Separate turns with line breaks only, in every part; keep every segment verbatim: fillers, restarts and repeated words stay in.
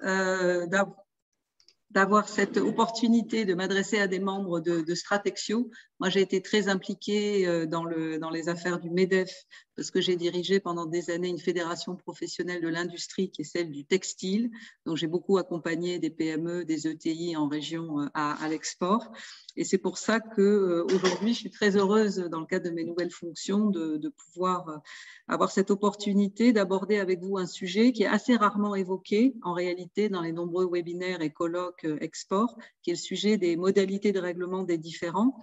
euh, d'avoir d'avoir cette opportunité de m'adresser à des membres de, de Stratexio. Moi, j'ai été très impliquée dans, le, dans les affaires du MEDEF parce que j'ai dirigé pendant des années une fédération professionnelle de l'industrie qui est celle du textile. Donc, j'ai beaucoup accompagné des P M E, des E T I en région à, à l'export. Et c'est pour ça qu'aujourd'hui, je suis très heureuse, dans le cadre de mes nouvelles fonctions, de, de pouvoir avoir cette opportunité d'aborder avec vous un sujet qui est assez rarement évoqué, en réalité, dans les nombreux webinaires et colloques export, qui est le sujet des modalités de règlement des différends.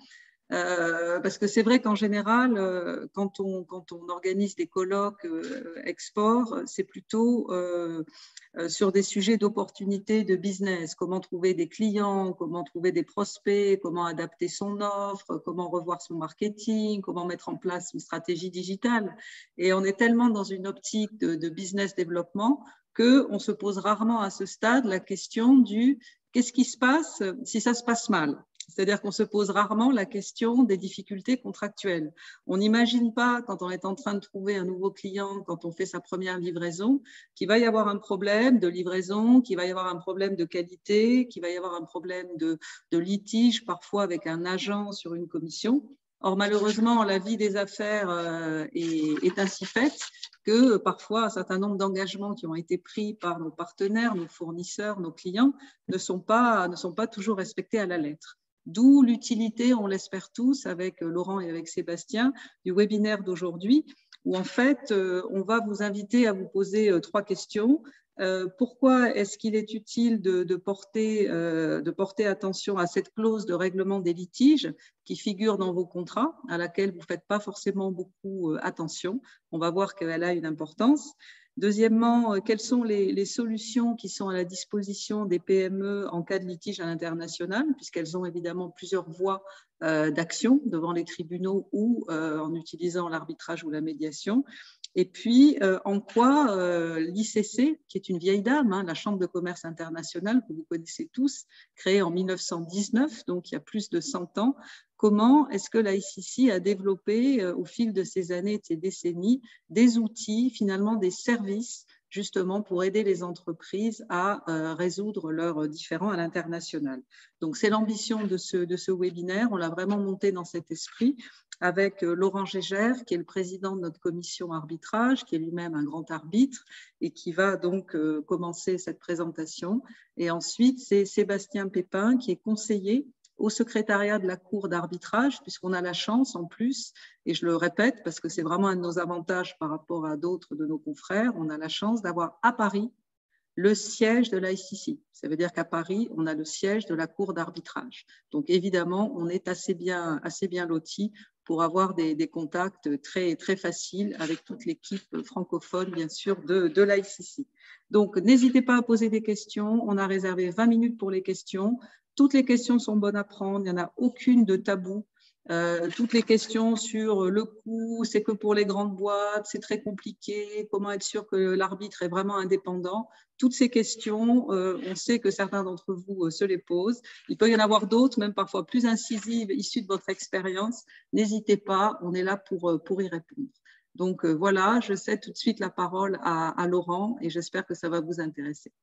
Euh, parce que c'est vrai qu'en général, euh, quand, on, quand on organise des colloques euh, export, c'est plutôt euh, euh, sur des sujets d'opportunités de business, comment trouver des clients, comment trouver des prospects, comment adapter son offre, comment revoir son marketing, comment mettre en place une stratégie digitale. Et on est tellement dans une optique de, de business développement qu'on se pose rarement à ce stade la question du qu'est-ce qui se passe si ça se passe mal. C'est-à-dire qu'on se pose rarement la question des difficultés contractuelles. On n'imagine pas, quand on est en train de trouver un nouveau client, quand on fait sa première livraison, qu'il va y avoir un problème de livraison, qu'il va y avoir un problème de qualité, qu'il va y avoir un problème de, de litige, parfois avec un agent sur une commission. Or, malheureusement, la vie des affaires euh, est, est ainsi faite que parfois un certain nombre d'engagements qui ont été pris par nos partenaires, nos fournisseurs, nos clients ne sont pas, ne sont pas toujours respectés à la lettre. D'où l'utilité, on l'espère tous, avec Laurent et avec Sébastien, du webinaire d'aujourd'hui, où en fait, on va vous inviter à vous poser trois questions. Euh, pourquoi est-ce qu'il est utile de, de, porter, euh, de porter attention à cette clause de règlement des litiges qui figure dans vos contrats, à laquelle vous ne faites pas forcément beaucoup euh, attention. On va voir qu'elle a une importance. Deuxièmement, quelles sont les, les solutions qui sont à la disposition des P M E en cas de litige à l'international, puisqu'elles ont évidemment plusieurs voies euh, d'action devant les tribunaux ou euh, en utilisant l'arbitrage ou la médiation. Et puis, euh, en quoi euh, l'I C C, qui est une vieille dame, hein, la Chambre de commerce internationale que vous connaissez tous, créée en mille neuf cent dix-neuf, donc il y a plus de cent ans, comment est-ce que l'I C C a développé euh, au fil de ces années, de ces décennies, des outils, finalement des services, justement pour aider les entreprises à euh, résoudre leurs différends à l'international. Donc, c'est l'ambition de ce, de ce webinaire. On l'a vraiment monté dans cet esprit avec Laurent Gégère, qui est le président de notre commission arbitrage, qui est lui-même un grand arbitre et qui va donc euh, commencer cette présentation. Et ensuite, c'est Sébastien Pépin, qui est conseiller au secrétariat de la Cour d'arbitrage, puisqu'on a la chance en plus, et je le répète parce que c'est vraiment un de nos avantages par rapport à d'autres de nos confrères, on a la chance d'avoir à Paris le siège de l'I C C. Ça veut dire qu'à Paris, on a le siège de la Cour d'arbitrage. Donc évidemment, on est assez bien, assez bien loti pour avoir des, des contacts très, très faciles avec toute l'équipe francophone, bien sûr, de, de l'I C C. Donc, n'hésitez pas à poser des questions. On a réservé vingt minutes pour les questions. Toutes les questions sont bonnes à prendre. Il n'y en a aucune de tabou. Euh, toutes les questions sur le coût, c'est que pour les grandes boîtes, c'est très compliqué, comment être sûr que l'arbitre est vraiment indépendant. Toutes ces questions, euh, on sait que certains d'entre vous euh, se les posent. Il peut y en avoir d'autres, même parfois plus incisives, issues de votre expérience. N'hésitez pas, on est là pour, pour y répondre. Donc euh, voilà, je cède tout de suite la parole à, à Laurent et j'espère que ça va vous intéresser.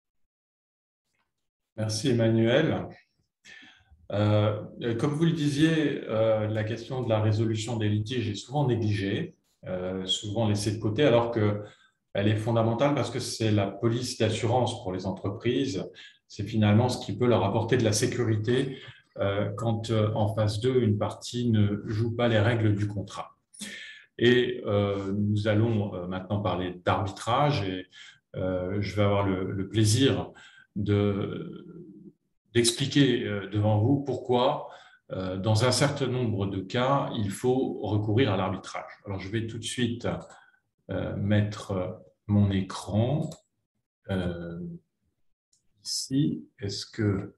Merci Emmanuel. Euh, comme vous le disiez, euh, la question de la résolution des litiges est souvent négligée, euh, souvent laissée de côté, alors qu'elle est fondamentale parce que c'est la police d'assurance pour les entreprises. C'est finalement ce qui peut leur apporter de la sécurité euh, quand euh, en phase deux, une partie ne joue pas les règles du contrat. Et euh, nous allons euh, maintenant parler d'arbitrage et euh, je vais avoir le, le plaisir de d'expliquer devant vous pourquoi, euh, dans un certain nombre de cas, il faut recourir à l'arbitrage. Alors, je vais tout de suite euh, mettre mon écran euh, ici. Est-ce que,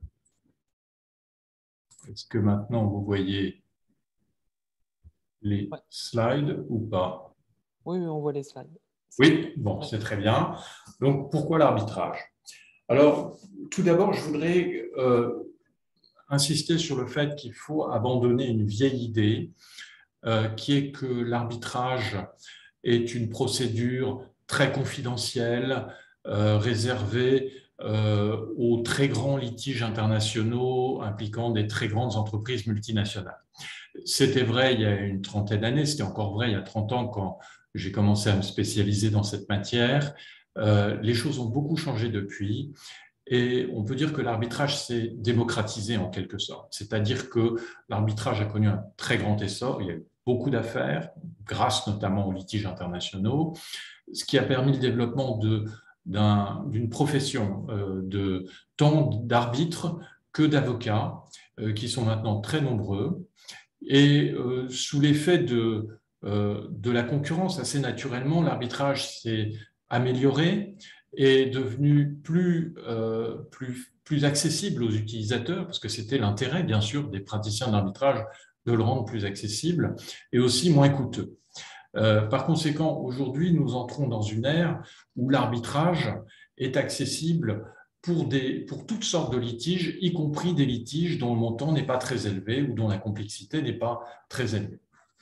est-ce que maintenant vous voyez les
ouais.
slides ou pas?
Oui, on voit les slides.
Oui, bon, c'est très bien. Donc, pourquoi l'arbitrage? Alors, tout d'abord, je voudrais euh, insister sur le fait qu'il faut abandonner une vieille idée euh, qui est que l'arbitrage est une procédure très confidentielle, euh, réservée euh, aux très grands litiges internationaux impliquant des très grandes entreprises multinationales. C'était vrai il y a une trentaine d'années, c'était encore vrai il y a trente ans quand j'ai commencé à me spécialiser dans cette matière. Euh, les choses ont beaucoup changé depuis. Et on peut dire que l'arbitrage s'est démocratisé en quelque sorte. C'est-à-dire que l'arbitrage a connu un très grand essor. Il y a eu beaucoup d'affaires, grâce notamment aux litiges internationaux, ce qui a permis le développement de, d'un, d'une profession euh, de tant d'arbitres que d'avocats, euh, qui sont maintenant très nombreux. Et euh, sous l'effet de, euh, de la concurrence, assez naturellement, l'arbitrage s'est amélioré, est devenu plus, euh, plus, plus accessible aux utilisateurs, parce que c'était l'intérêt, bien sûr, des praticiens d'arbitrage de le rendre plus accessible, et aussi moins coûteux. Euh, par conséquent, aujourd'hui, nous entrons dans une ère où l'arbitrage est accessible pour, des, pour toutes sortes de litiges, y compris des litiges dont le montant n'est pas très élevé ou dont la complexité n'est pas très élevée.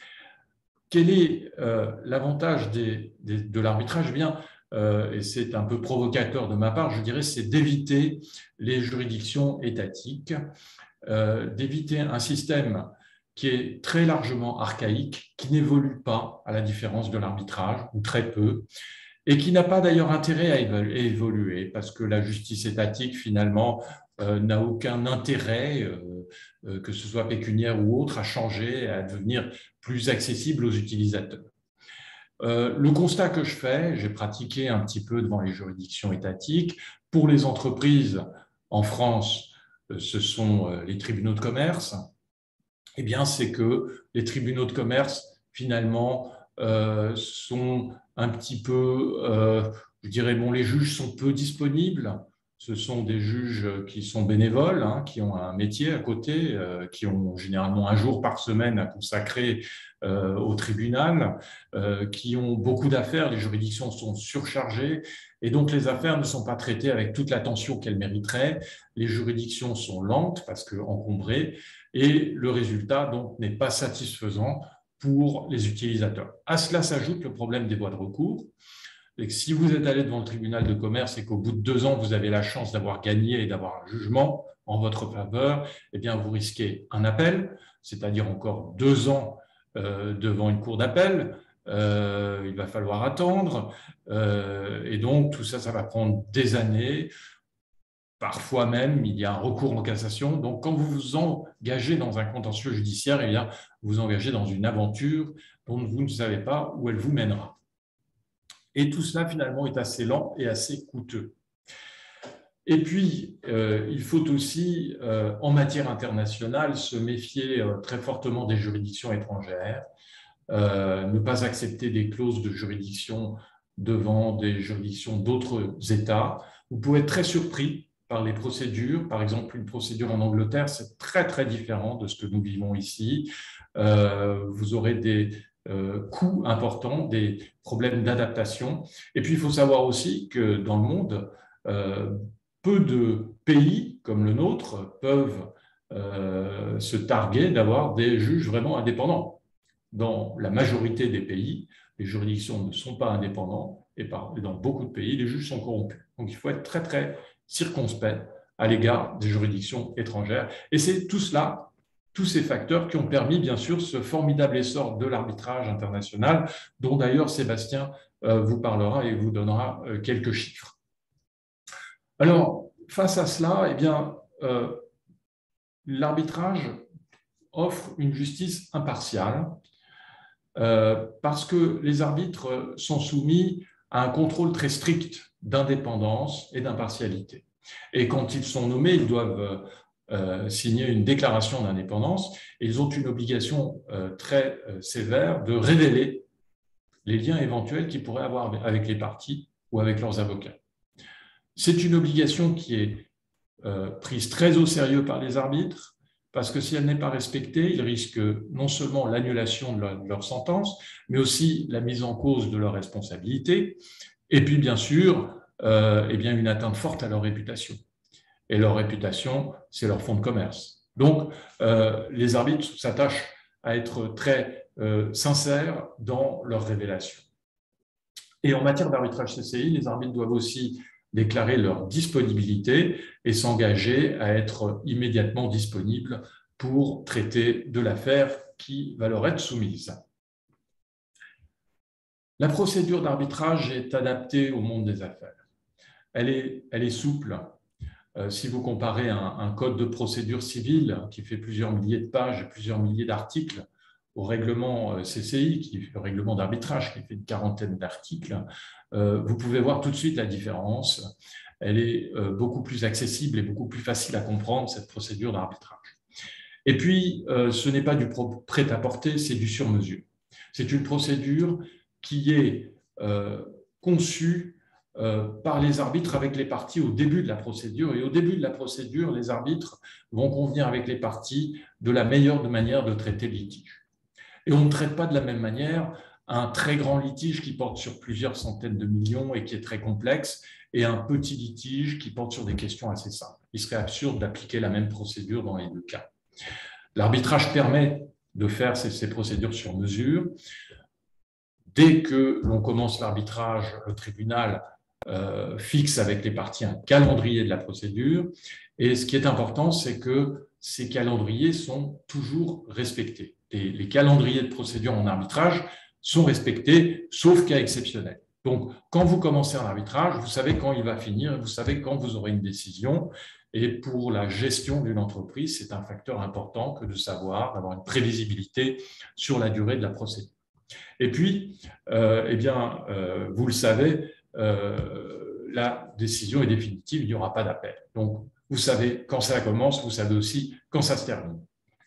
Quel est euh, l'avantage des, des, de l'arbitrage? Eh bien, euh, et c'est un peu provocateur de ma part, je dirais, c'est d'éviter les juridictions étatiques, euh, d'éviter un système qui est très largement archaïque, qui n'évolue pas à la différence de l'arbitrage, ou très peu, et qui n'a pas d'ailleurs intérêt à évoluer, parce que la justice étatique, finalement, euh, n'a aucun intérêt, euh, euh, que ce soit pécuniaire ou autre, à changer, à devenir plus accessible aux utilisateurs. Euh, le constat que je fais, j'ai pratiqué un petit peu devant les juridictions étatiques, pour les entreprises en France, euh, ce sont euh, les tribunaux de commerce, eh bien, c'est que les tribunaux de commerce, finalement, euh, sont un petit peu, euh, je dirais, bon, les juges sont peu disponibles. Ce sont des juges qui sont bénévoles, hein, qui ont un métier à côté, euh, qui ont généralement un jour par semaine à consacrer euh, au tribunal, euh, qui ont beaucoup d'affaires, les juridictions sont surchargées et donc les affaires ne sont pas traitées avec toute l'attention qu'elles mériteraient. Les juridictions sont lentes parce qu'encombrées et le résultat donc n'est pas satisfaisant pour les utilisateurs. À cela s'ajoute le problème des voies de recours. Et que si vous êtes allé devant le tribunal de commerce et qu'au bout de deux ans, vous avez la chance d'avoir gagné et d'avoir un jugement en votre faveur, eh bien, vous risquez un appel, c'est-à-dire encore deux ans euh, devant une cour d'appel. Euh, il va falloir attendre. Euh, et donc, tout ça, ça va prendre des années. Parfois même, il y a un recours en cassation. Donc, quand vous vous engagez dans un contentieux judiciaire, eh bien, vous vous engagez dans une aventure dont vous ne savez pas où elle vous mènera. Et tout cela, finalement, est assez lent et assez coûteux. Et puis, euh, il faut aussi, euh, en matière internationale, se méfier euh, très fortement des juridictions étrangères, euh, ne pas accepter des clauses de juridiction devant des juridictions d'autres États. Vous pouvez être très surpris par les procédures. Par exemple, une procédure en Angleterre, c'est très, très différent de ce que nous vivons ici. Euh, vous aurez des euh, coûts importants, des problèmes d'adaptation. Et puis, il faut savoir aussi que dans le monde, euh, peu de pays comme le nôtre peuvent euh, se targuer d'avoir des juges vraiment indépendants. Dans la majorité des pays, les juridictions ne sont pas indépendantes et dans beaucoup de pays, les juges sont corrompus. Donc, il faut être très, très circonspect à l'égard des juridictions étrangères. Et c'est tout cela, tous ces facteurs qui ont permis, bien sûr, ce formidable essor de l'arbitrage international, dont d'ailleurs Sébastien euh, vous parlera et vous donnera euh, quelques chiffres. Alors, face à cela, eh bien, euh, l'arbitrage offre une justice impartiale, Euh, parce que les arbitres sont soumis à un contrôle très strict d'indépendance et d'impartialité. Et quand ils sont nommés, ils doivent euh, signer une déclaration d'indépendance et ils ont une obligation euh, très euh, sévère de révéler les liens éventuels qu'ils pourraient avoir avec les parties ou avec leurs avocats. C'est une obligation qui est euh, prise très au sérieux par les arbitres, parce que si elle n'est pas respectée, ils risquent non seulement l'annulation de, de leur sentence, mais aussi la mise en cause de leur responsabilité, et puis bien sûr, euh, eh bien, une atteinte forte à leur réputation. Et leur réputation, c'est leur fonds de commerce. Donc, euh, les arbitres s'attachent à être très euh, sincères dans leurs révélations. Et en matière d'arbitrage C C I, les arbitres doivent aussi déclarer leur disponibilité et s'engager à être immédiatement disponibles pour traiter de l'affaire qui va leur être soumise. La procédure d'arbitrage est adaptée au monde des affaires. Elle est, elle est souple. Euh, si vous comparez un, un code de procédure civile qui fait plusieurs milliers de pages et plusieurs milliers d'articles au règlement C C I, qui est le règlement d'arbitrage, qui fait une quarantaine d'articles, euh, vous pouvez voir tout de suite la différence. Elle est euh, beaucoup plus accessible et beaucoup plus facile à comprendre, cette procédure d'arbitrage. Et puis, euh, ce n'est pas du prêt-à-porter, c'est du sur-mesure. C'est une procédure qui est euh, conçue euh, par les arbitres avec les parties au début de la procédure. Et au début de la procédure, les arbitres vont convenir avec les parties de la meilleure manière de traiter le litige. Et on ne traite pas de la même manière un très grand litige qui porte sur plusieurs centaines de millions et qui est très complexe, et un petit litige qui porte sur des questions assez simples. Il serait absurde d'appliquer la même procédure dans les deux cas. L'arbitrage permet de faire ces, ces procédures sur mesure. Dès que l'on commence l'arbitrage, le tribunal euh, fixe avec les parties un calendrier de la procédure. Et ce qui est important, c'est que ces calendriers sont toujours respectés. Et les calendriers de procédure en arbitrage sont respectés, sauf cas exceptionnel. Donc, quand vous commencez un arbitrage, vous savez quand il va finir, vous savez quand vous aurez une décision. Et pour la gestion d'une entreprise, c'est un facteur important que de savoir, d'avoir une prévisibilité sur la durée de la procédure. Et puis, euh, eh bien, euh, vous le savez, euh, la décision est définitive, il n'y aura pas d'appel. Donc, vous savez quand ça commence, vous savez aussi quand ça se termine.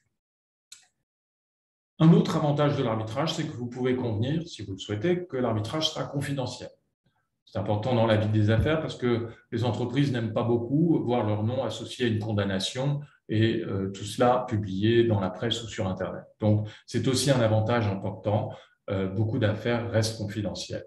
Un autre avantage de l'arbitrage, c'est que vous pouvez convenir, si vous le souhaitez, que l'arbitrage sera confidentiel. C'est important dans la vie des affaires parce que les entreprises n'aiment pas beaucoup voir leur nom associé à une condamnation et euh, tout cela publié dans la presse ou sur Internet. Donc, c'est aussi un avantage important. Euh, beaucoup d'affaires restent confidentielles.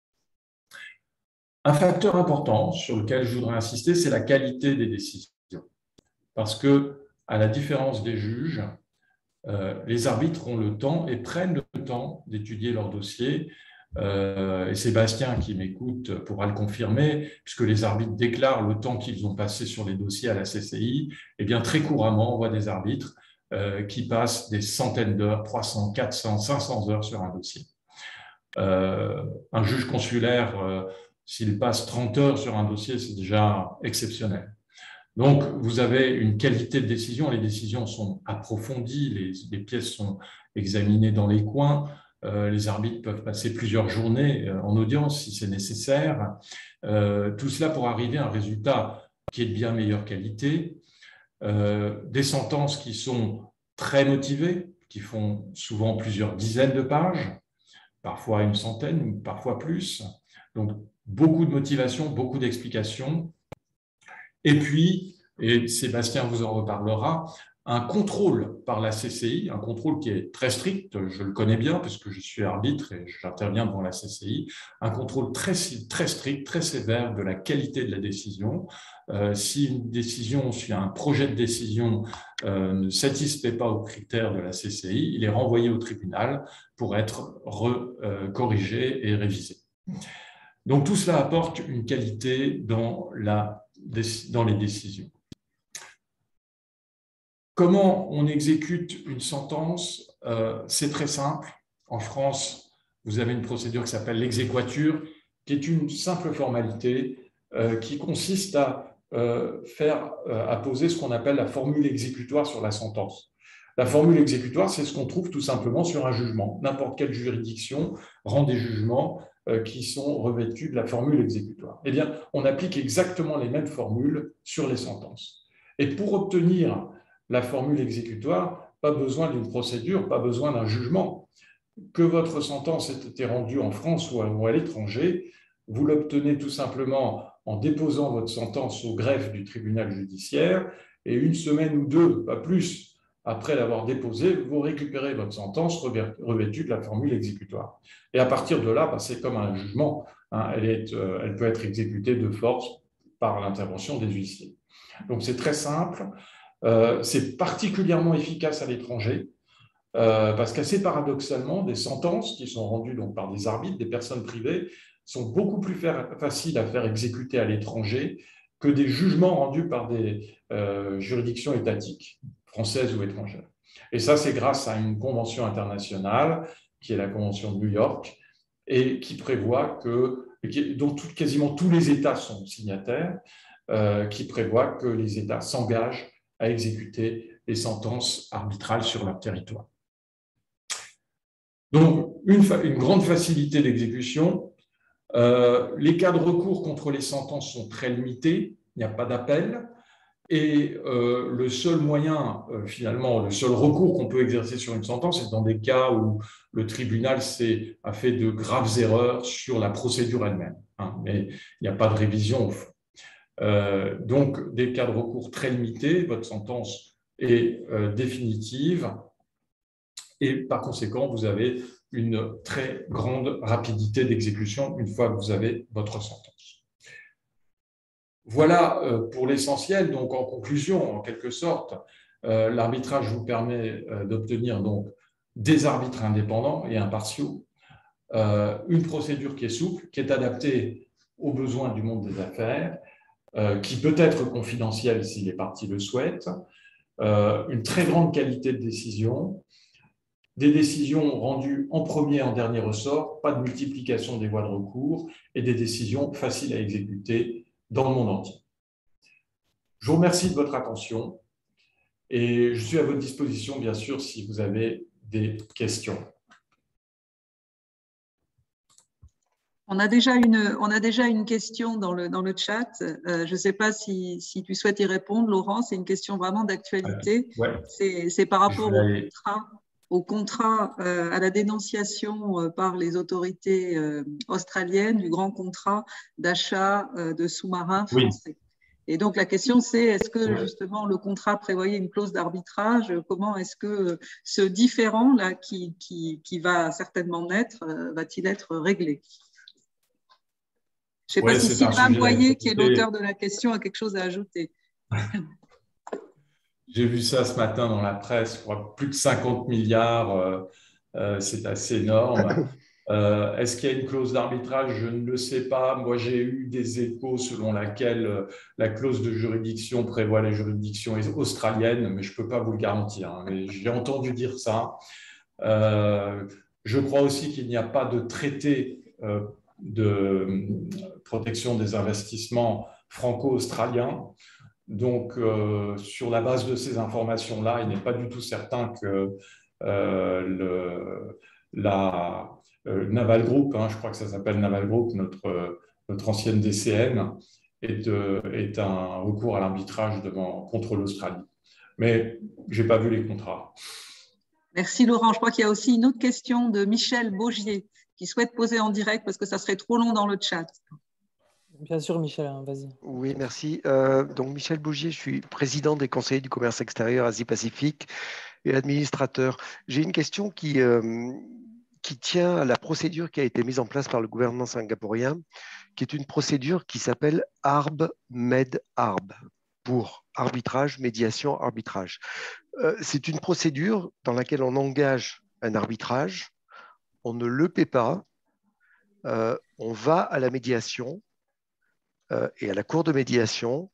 Un facteur important sur lequel je voudrais insister, c'est la qualité des décisions. Parce que, à la différence des juges, euh, les arbitres ont le temps et prennent le temps d'étudier leur dossier. Euh, et Sébastien, qui m'écoute, pourra le confirmer, puisque les arbitres déclarent le temps qu'ils ont passé sur les dossiers à la C C I. Eh bien, très couramment, on voit des arbitres euh, qui passent des centaines d'heures, trois cents, quatre cents, cinq cents heures sur un dossier. Euh, un juge consulaire, euh, s'il passe trente heures sur un dossier, c'est déjà exceptionnel. Donc, vous avez une qualité de décision, les décisions sont approfondies, les, les pièces sont examinées dans les coins, euh, les arbitres peuvent passer plusieurs journées euh, en audience si c'est nécessaire. Euh, tout cela pour arriver à un résultat qui est de bien meilleure qualité, euh, des sentences qui sont très motivées, qui font souvent plusieurs dizaines de pages, parfois une centaine, parfois plus. Donc, beaucoup de motivation, beaucoup d'explications. Et puis, et Sébastien vous en reparlera, un contrôle par la C C I, un contrôle qui est très strict, je le connais bien parce que je suis arbitre et j'interviens devant la C C I, un contrôle très, très strict, très sévère de la qualité de la décision. Euh, si une décision, si un projet de décision euh, ne satisfait pas aux critères de la C C I, il est renvoyé au tribunal pour être re, corrigé et révisé. Donc tout cela apporte une qualité dans, la, dans les décisions. Comment on exécute une sentence? euh, C'est très simple. En France, vous avez une procédure qui s'appelle l'exéquatur, qui est une simple formalité euh, qui consiste à euh, faire euh, apposer ce qu'on appelle la formule exécutoire sur la sentence. La formule exécutoire, c'est ce qu'on trouve tout simplement sur un jugement. N'importe quelle juridiction rend des jugements euh, qui sont revêtus de la formule exécutoire. Eh bien, on applique exactement les mêmes formules sur les sentences. Et pour obtenir la formule exécutoire, pas besoin d'une procédure, pas besoin d'un jugement. Que votre sentence ait été rendue en France ou à l'étranger, vous l'obtenez tout simplement en déposant votre sentence au greffe du tribunal judiciaire et une semaine ou deux, pas plus, après l'avoir déposée, vous récupérez votre sentence revêtue de la formule exécutoire. Et à partir de là, bah, c'est comme un jugement. Hein, elle, est, euh, elle peut être exécutée de force par l'intervention des huissiers. Donc c'est très simple. Euh, c'est particulièrement efficace à l'étranger euh, parce qu'assez paradoxalement, des sentences qui sont rendues donc, par des arbitres, des personnes privées, sont beaucoup plus faciles à faire exécuter à l'étranger que des jugements rendus par des euh, juridictions étatiques, françaises ou étrangères. Et ça, c'est grâce à une convention internationale, qui est la Convention de New York, et qui prévoit que, dont tout, quasiment tous les États sont signataires, euh, qui prévoit que les États s'engagent à exécuter les sentences arbitrales sur leur territoire. Donc, une, une grande facilité d'exécution. Euh, les cas de recours contre les sentences sont très limités, il n'y a pas d'appel. Et euh, le seul moyen, euh, finalement, le seul recours qu'on peut exercer sur une sentence, c'est dans des cas où le tribunal a fait de graves erreurs sur la procédure elle-même. Hein, mais il n'y a pas de révision au fond. Euh, donc, des cas de recours très limités, votre sentence est euh, définitive et par conséquent, vous avez une très grande rapidité d'exécution une fois que vous avez votre sentence. Voilà pour l'essentiel. Donc, en conclusion, en quelque sorte, euh, l'arbitrage vous permet euh, d'obtenir donc des arbitres indépendants et impartiaux, euh, une procédure qui est souple, qui est adaptée aux besoins du monde des affaires, euh, qui peut être confidentielle si les parties le souhaitent, euh, une très grande qualité de décision, des décisions rendues en premier et en dernier ressort, pas de multiplication des voies de recours et des décisions faciles à exécuter dans le monde entier. Je vous remercie de votre attention et je suis à votre disposition, bien sûr, si vous avez des questions.
On a déjà une, on a déjà une question dans le, dans le chat. Euh, je ne sais pas si, si tu souhaites y répondre, Laurent. C'est une question vraiment d'actualité.
Euh, ouais.
C'est par rapport au
aller...
contrat, au contrat euh, à la dénonciation euh, par les autorités euh, australiennes du grand contrat d'achat euh, de sous-marins français. Oui. Et donc, la question, c'est est-ce que justement le contrat prévoyait une clause d'arbitrage? Comment est-ce que ce différend-là qui, qui, qui va certainement naître, euh, va-t-il être réglé? Je ne sais
ouais,
pas si Sylvain Boyer, qui est l'auteur de la question, a quelque chose à ajouter.
J'ai vu ça ce matin dans la presse, plus de cinquante milliards, euh, euh, c'est assez énorme. Euh, Est-ce qu'il y a une clause d'arbitrage? Je ne le sais pas. Moi, j'ai eu des échos selon laquelle euh, la clause de juridiction prévoit les juridictions australiennes, mais je ne peux pas vous le garantir. Hein, mais j'ai entendu dire ça. Euh, je crois aussi qu'il n'y a pas de traité euh, de protection des investissements franco-australiens. Donc, euh, sur la base de ces informations-là, il n'est pas du tout certain que euh, le, la euh, Naval Group, hein, je crois que ça s'appelle Naval Group, notre, notre ancienne D C N, est, euh, est un recours à l'arbitrage devant contre l'Australie. Mais je n'ai pas vu les contrats.
Merci Laurent. Je crois qu'il y a aussi une autre question de Michel Baugier qui souhaite poser en direct parce que ça serait trop long dans le chat.
Bien sûr, Michel, hein, vas-y.
Oui, merci. Euh, donc, Michel Bougier, je suis président des conseillers du commerce extérieur Asie-Pacifique et administrateur. J'ai une question qui, euh, qui tient à la procédure qui a été mise en place par le gouvernement singapourien, qui est une procédure qui s'appelle A R B Med A R B, pour arbitrage, médiation, arbitrage. Euh, c'est une procédure dans laquelle on engage un arbitrage, on ne le paie pas, euh, on va à la médiation, Euh, et à la cour de médiation.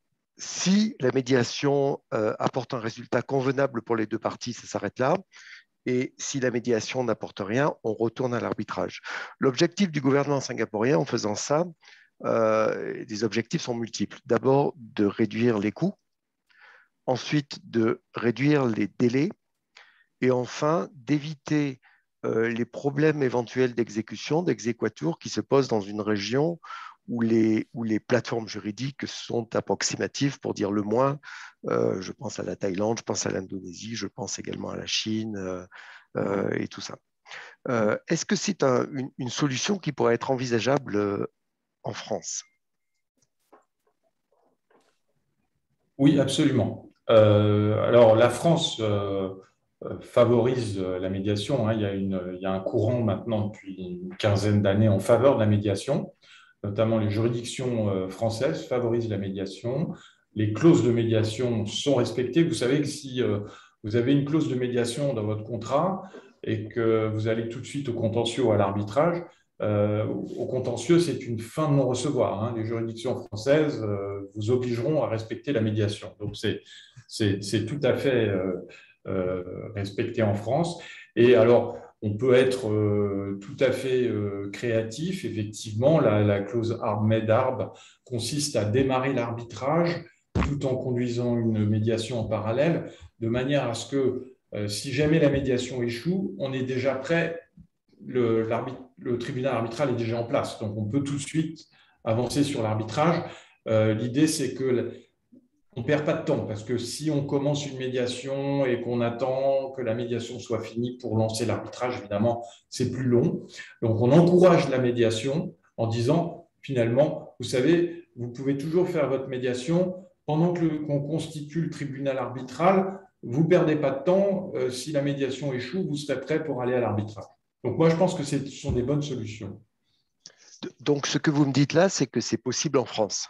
Si la médiation euh, apporte un résultat convenable pour les deux parties, ça s'arrête là. Et si la médiation n'apporte rien, on retourne à l'arbitrage. L'objectif du gouvernement singapourien en faisant ça, euh, les objectifs sont multiples. D'abord, de réduire les coûts. Ensuite, de réduire les délais. Et enfin, d'éviter euh, les problèmes éventuels d'exécution, d'exéquatur qui se posent dans une région où les, où les plateformes juridiques sont approximatives, pour dire le moins. Euh, je pense à la Thaïlande, je pense à l'Indonésie, je pense également à la Chine euh, euh, et tout ça. Euh, Est-ce que c'est un, une, une solution qui pourrait être envisageable euh, en France?
Oui, absolument. Euh, alors, la France euh, favorise la médiation. Hein. Il y a une, il y a un courant maintenant depuis une quinzaine d'années en faveur de la médiation. Notamment les juridictions françaises favorisent la médiation. Les clauses de médiation sont respectées. Vous savez que si vous avez une clause de médiation dans votre contrat et que vous allez tout de suite au contentieux ou à l'arbitrage, euh, au contentieux, c'est une fin de non-recevoir. Hein. Les juridictions françaises euh, vous obligeront à respecter la médiation. Donc, c'est tout à fait euh, euh, respecté en France. Et alors, on peut être euh, tout à fait euh, créatif. Effectivement, la, la clause ARB-MED-ARB consiste à démarrer l'arbitrage tout en conduisant une médiation en parallèle, de manière à ce que, euh, si jamais la médiation échoue, on est déjà prêt, le, le tribunal arbitral est déjà en place. Donc, on peut tout de suite avancer sur l'arbitrage. Euh, L'idée, c'est que on ne perd pas de temps, parce que si on commence une médiation et qu'on attend que la médiation soit finie pour lancer l'arbitrage, évidemment, c'est plus long. Donc, on encourage la médiation en disant, finalement, vous savez, vous pouvez toujours faire votre médiation pendant qu'on constitue le tribunal arbitral. Vous ne perdez pas de temps. Euh, si la médiation échoue, vous serez prêt pour aller à l'arbitrage. Donc, moi, je pense que ce sont des bonnes solutions.
Donc, ce que vous me dites là, c'est que c'est possible en France.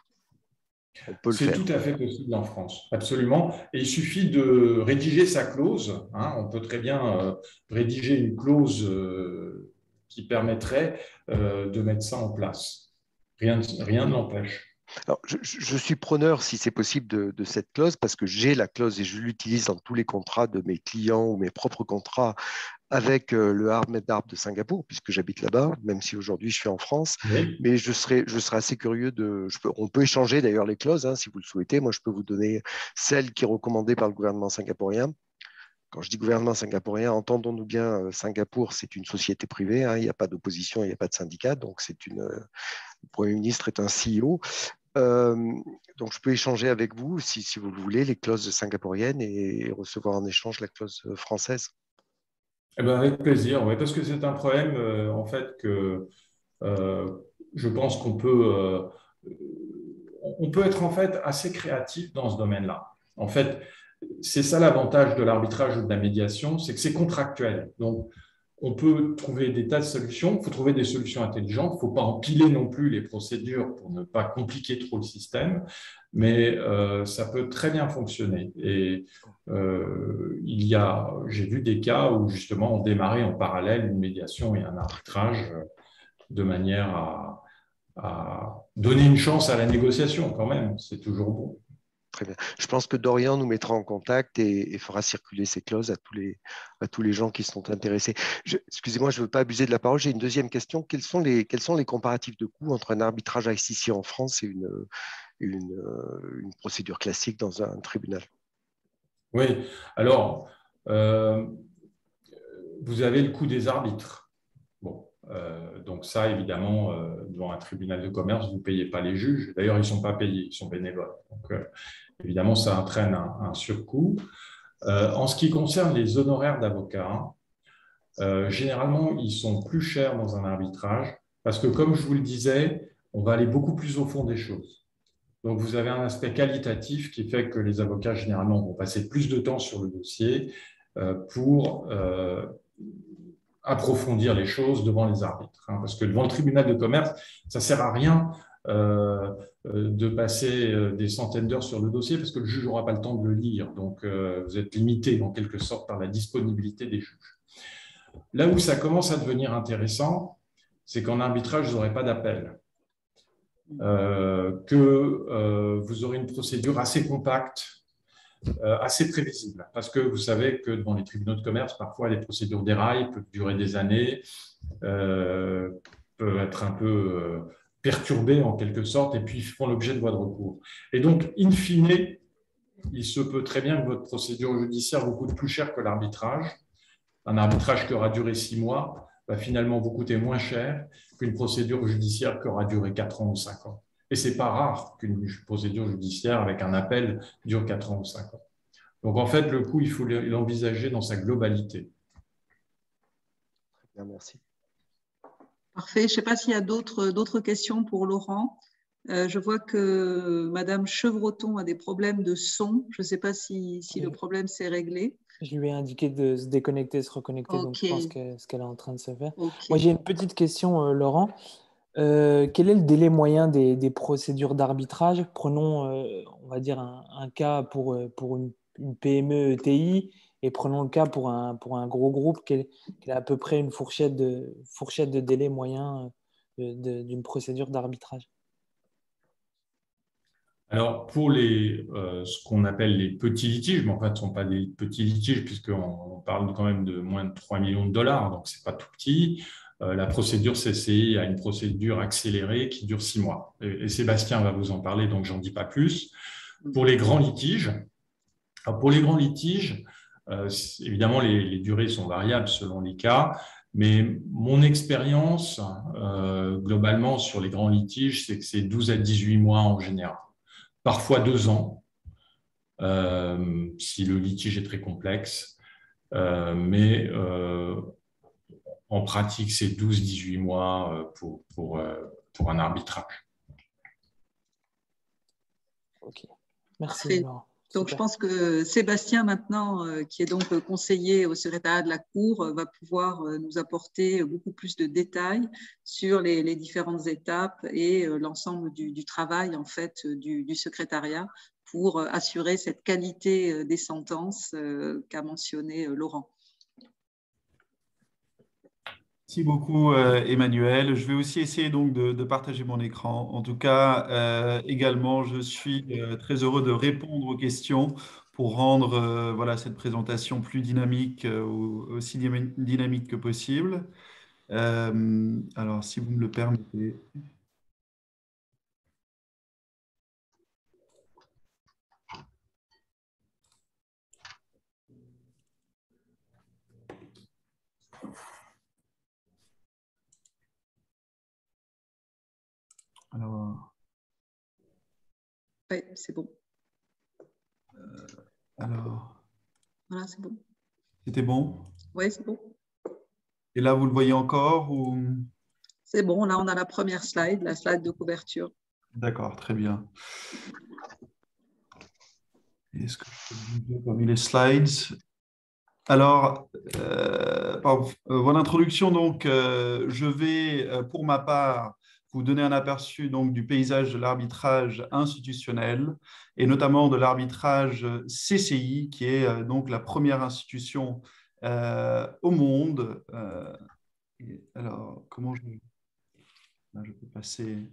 C'est tout à fait possible en France, absolument. Et il suffit de rédiger sa clause. Hein. On peut très bien euh, rédiger une clause euh, qui permettrait euh, de mettre ça en place. Rien, rien ne l'empêche.
Alors, je, je suis preneur, si c'est possible, de, de cette clause, parce que j'ai la clause et je l'utilise dans tous les contrats de mes clients ou mes propres contrats avec le ARB-MED-ARB de Singapour, puisque j'habite là-bas, même si aujourd'hui je suis en France. Oui. Mais je serais, je serais assez curieux de... Je peux, on peut échanger d'ailleurs les clauses, hein, si vous le souhaitez. Moi, je peux vous donner celle qui est recommandée par le gouvernement singapourien. Quand je dis gouvernement singapourien, entendons-nous bien, Singapour, c'est une société privée, hein, il n'y a pas d'opposition, il n'y a pas de syndicat, donc c'est une... Le Premier ministre est un C E O. Euh, donc, je peux échanger avec vous, si, si vous le voulez, les clauses singapouriennes et recevoir en échange la clause française.
Eh bien, avec plaisir, oui, parce que c'est un problème, euh, en fait, que euh, je pense qu'on peut, euh, on peut être en fait assez créatif dans ce domaine-là. En fait, c'est ça l'avantage de l'arbitrage ou de la médiation, c'est que c'est contractuel. Donc, on peut trouver des tas de solutions, il faut trouver des solutions intelligentes, il ne faut pas empiler non plus les procédures pour ne pas compliquer trop le système, mais euh, ça peut très bien fonctionner. Et euh, il y a, j'ai vu des cas où justement on démarrait en parallèle une médiation et un arbitrage de manière à, à donner une chance à la négociation quand même, c'est toujours bon.
Très bien. Je pense que Dorian nous mettra en contact et, et fera circuler ces clauses à tous les, à tous les gens qui sont intéressés. Excusez-moi, je ne veux pas abuser de la parole. J'ai une deuxième question. Quels sont les, quels sont les comparatifs de coûts entre un arbitrage I C C en France et une, une, une procédure classique dans un tribunal?
Oui, alors, euh, vous avez le coût des arbitres. Bon, euh, donc ça, évidemment, euh, devant un tribunal de commerce, vous ne payez pas les juges. D'ailleurs, ils ne sont pas payés, ils sont bénévoles. Donc, euh, évidemment, ça entraîne un, un surcoût. Euh, en ce qui concerne les honoraires d'avocat, euh, généralement, ils sont plus chers dans un arbitrage parce que, comme je vous le disais, on va aller beaucoup plus au fond des choses. Donc, vous avez un aspect qualitatif qui fait que les avocats, généralement, vont passer plus de temps sur le dossier euh, pour euh, approfondir les choses devant les arbitres. Hein, parce que devant le tribunal de commerce, ça ne sert à rien euh, de passer des centaines d'heures sur le dossier parce que le juge n'aura pas le temps de le lire. Donc, euh, vous êtes limité, en quelque sorte, par la disponibilité des juges. Là où ça commence à devenir intéressant, c'est qu'en arbitrage, vous n'aurez pas d'appel. Euh, que euh, vous aurez une procédure assez compacte, euh, assez prévisible. Parce que vous savez que devant les tribunaux de commerce, parfois les procédures déraillent, peuvent durer des années, euh, peuvent être un peu euh, perturbées en quelque sorte, et puis font l'objet de voies de recours. Et donc, in fine, il se peut très bien que votre procédure judiciaire vous coûte plus cher que l'arbitrage. Un arbitrage qui aura duré six mois va finalement vous coûter moins cher qu'une procédure judiciaire qui aura duré quatre ans ou cinq ans. Et ce n'est pas rare qu'une procédure judiciaire avec un appel dure quatre ans ou cinq ans. Donc, en fait, le coût, il faut l'envisager dans sa globalité.
Très bien, merci.
Parfait. Je ne sais pas s'il y a d'autres questions pour Laurent. Euh, je vois que Madame Chevroton a des problèmes de son. Je ne sais pas si, si oui. Le problème s'est réglé.
Je lui ai indiqué de se déconnecter, se reconnecter, okay. Donc je pense que ce qu'elle est en train de se faire.
Okay.
Moi, j'ai une petite question, euh, Laurent. Euh, quel est le délai moyen des, des procédures d'arbitrage? Prenons, euh, on va dire, un, un cas pour, pour une, une P M E E T I et prenons le cas pour un, pour un gros groupe. Quelle est à peu près une fourchette de, fourchette de délai moyen d'une procédure d'arbitrage?
Alors, pour les, euh, ce qu'on appelle les petits litiges, mais en fait, ce ne sont pas des petits litiges puisqu'on parle quand même de moins de trois millions de dollars, donc ce n'est pas tout petit. Euh, la procédure C C I a une procédure accélérée qui dure six mois. Et, et Sébastien va vous en parler, donc j'en dis pas plus. Pour les grands litiges, alors pour les grands litiges, euh, évidemment, les, les durées sont variables selon les cas, mais mon expérience, euh, globalement, sur les grands litiges, c'est que c'est douze à dix-huit mois en général. Parfois deux ans, euh, si le litige est très complexe, euh, mais euh, en pratique, c'est douze à dix-huit mois pour, pour, pour un arbitrage.
Ok, merci.
Parfait. Donc, je pense que Sébastien, maintenant, euh, qui est donc conseiller au secrétariat de la Cour, euh, va pouvoir euh, nous apporter beaucoup plus de détails sur les, les différentes étapes et euh, l'ensemble du, du travail, en fait, du, du secrétariat pour euh, assurer cette qualité euh, des sentences euh, qu'a mentionné euh, Laurent.
Merci beaucoup, euh, Emmanuel. Je vais aussi essayer donc de, de partager mon écran. En tout cas, euh, également, je suis euh, très heureux de répondre aux questions pour rendre euh, voilà, cette présentation plus dynamique, euh, aussi dynamique que possible. Euh, alors, si vous me le permettez. Alors,
oui, c'est bon.
Euh, alors,
voilà, c'est bon.
C'était bon?
Oui, c'est bon.
Et là, vous le voyez encore ou...
C'est bon, là, on a la première slide, la slide de couverture. D'accord,
très bien. Est-ce que je peux bouger parmi les slides? Alors, euh, voilà l'introduction. Donc, euh, je vais, pour ma part, vous donner un aperçu donc, du paysage de l'arbitrage institutionnel et notamment de l'arbitrage C C I, qui est euh, donc la première institution euh, au monde. Euh, et alors, comment je... Là, je peux passer...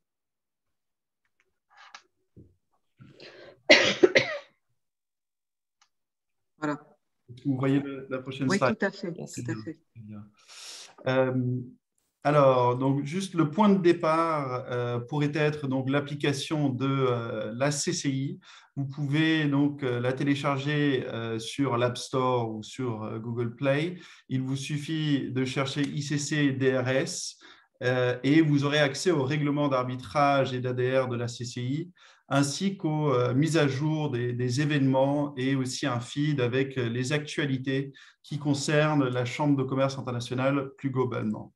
Voilà.
Vous voyez la prochaine
oui,
slide?
Oui, tout à fait. Tout à fait.
Euh, alors, donc, juste le point de départ euh, pourrait être donc l'application de euh, la C C I. Vous pouvez donc euh, la télécharger euh, sur l'App Store ou sur euh, Google Play. Il vous suffit de chercher I C C D R S euh, et vous aurez accès au règlement d'arbitrage et d'A D R de la C C I, ainsi qu'aux euh, mises à jour des, des événements et aussi un feed avec les actualités qui concernent la Chambre de commerce internationale plus globalement.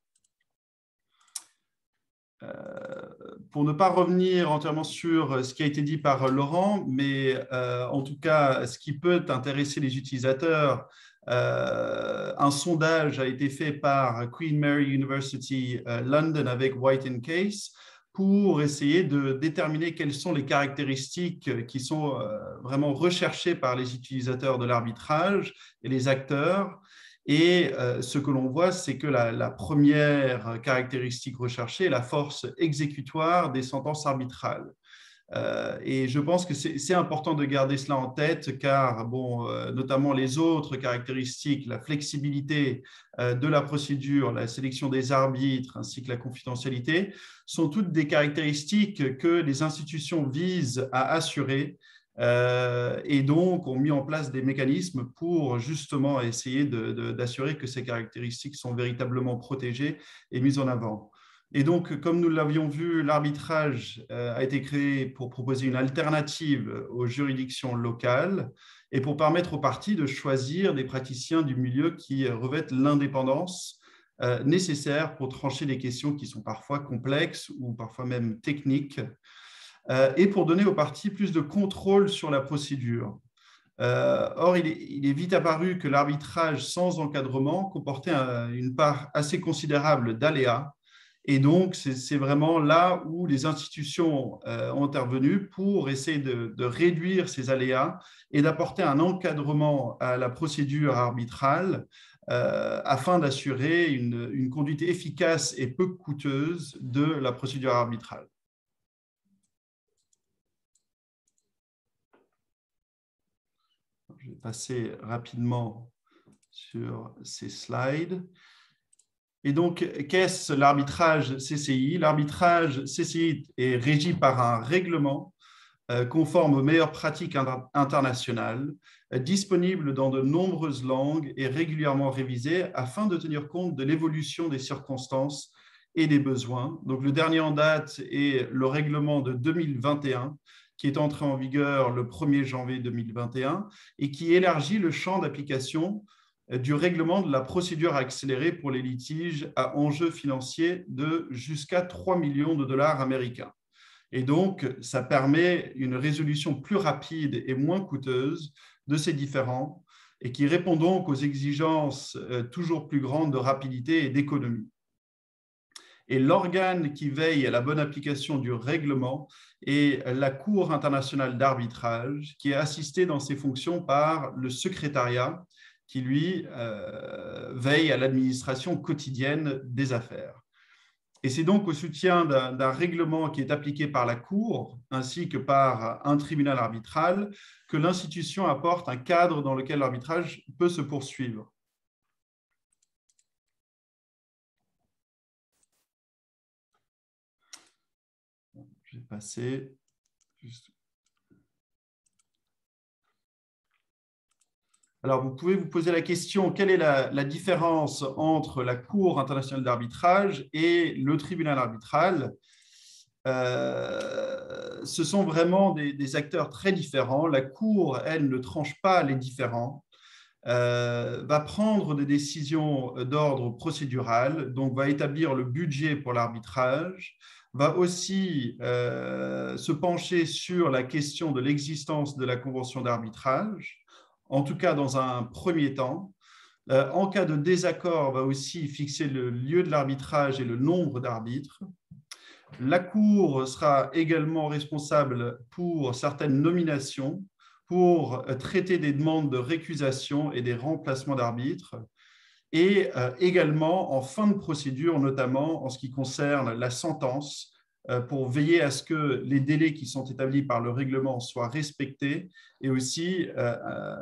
Euh, pour ne pas revenir entièrement sur ce qui a été dit par Laurent, mais euh, en tout cas, ce qui peut intéresser les utilisateurs, euh, un sondage a été fait par Queen Mary University euh, London avec White and Case pour essayer de déterminer quelles sont les caractéristiques qui sont euh, vraiment recherchées par les utilisateurs de l'arbitrage et les acteurs. Et euh, ce que l'on voit, c'est que la, la première caractéristique recherchée est la force exécutoire des sentences arbitrales. Euh, et je pense que c'est important de garder cela en tête car, bon, euh, notamment les autres caractéristiques, la flexibilité euh, de la procédure, la sélection des arbitres ainsi que la confidentialité, sont toutes des caractéristiques que les institutions visent à assurer euh, et donc ont mis en place des mécanismes pour justement essayer d'assurer que ces caractéristiques sont véritablement protégées et mises en avant. Et donc, comme nous l'avions vu, l'arbitrage a été créé pour proposer une alternative aux juridictions locales et pour permettre aux parties de choisir des praticiens du milieu qui revêtent l'indépendance nécessaire pour trancher des questions qui sont parfois complexes ou parfois même techniques et pour donner aux parties plus de contrôle sur la procédure. Or, il est, il est vite apparu que l'arbitrage sans encadrement comportait une part assez considérable d'aléas. Et donc, c'est vraiment là où les institutions euh, ont intervenu pour essayer de, de réduire ces aléas et d'apporter un encadrement à la procédure arbitrale euh, afin d'assurer une, une conduite efficace et peu coûteuse de la procédure arbitrale. Je vais passer rapidement sur ces slides. Et donc, qu'est-ce l'arbitrage C C I? L'arbitrage C C I est régi par un règlement euh, conforme aux meilleures pratiques inter internationales, euh, disponible dans de nombreuses langues et régulièrement révisé afin de tenir compte de l'évolution des circonstances et des besoins. Donc, le dernier en date est le règlement de deux mille vingt et un, qui est entré en vigueur le premier janvier deux mille vingt et un et qui élargit le champ d'application du règlement de la procédure accélérée pour les litiges à enjeux financiers de jusqu'à trois millions de dollars américains. Et donc, ça permet une résolution plus rapide et moins coûteuse de ces différends et qui répond donc aux exigences toujours plus grandes de rapidité et d'économie. Et l'organe qui veille à la bonne application du règlement est la Cour internationale d'arbitrage, qui est assistée dans ses fonctions par le secrétariat, qui, lui, euh, veille à l'administration quotidienne des affaires. Et c'est donc au soutien d'un d'un règlement qui est appliqué par la Cour, ainsi que par un tribunal arbitral, que l'institution apporte un cadre dans lequel l'arbitrage peut se poursuivre. Je vais passer juste... Alors, vous pouvez vous poser la question, quelle est la, la différence entre la Cour internationale d'arbitrage et le tribunal arbitral? euh, Ce sont vraiment des, des acteurs très différents. La Cour, elle, ne tranche pas les différends, euh, va prendre des décisions d'ordre procédural, donc va établir le budget pour l'arbitrage, va aussi euh, se pencher sur la question de l'existence de la convention d'arbitrage, en tout cas dans un premier temps. Euh, en cas de désaccord, va aussi fixer le lieu de l'arbitrage et le nombre d'arbitres. La Cour sera également responsable pour certaines nominations, pour traiter des demandes de récusation et des remplacements d'arbitres, et euh, également en fin de procédure, notamment en ce qui concerne la sentence, pour veiller à ce que les délais qui sont établis par le règlement soient respectés et aussi euh,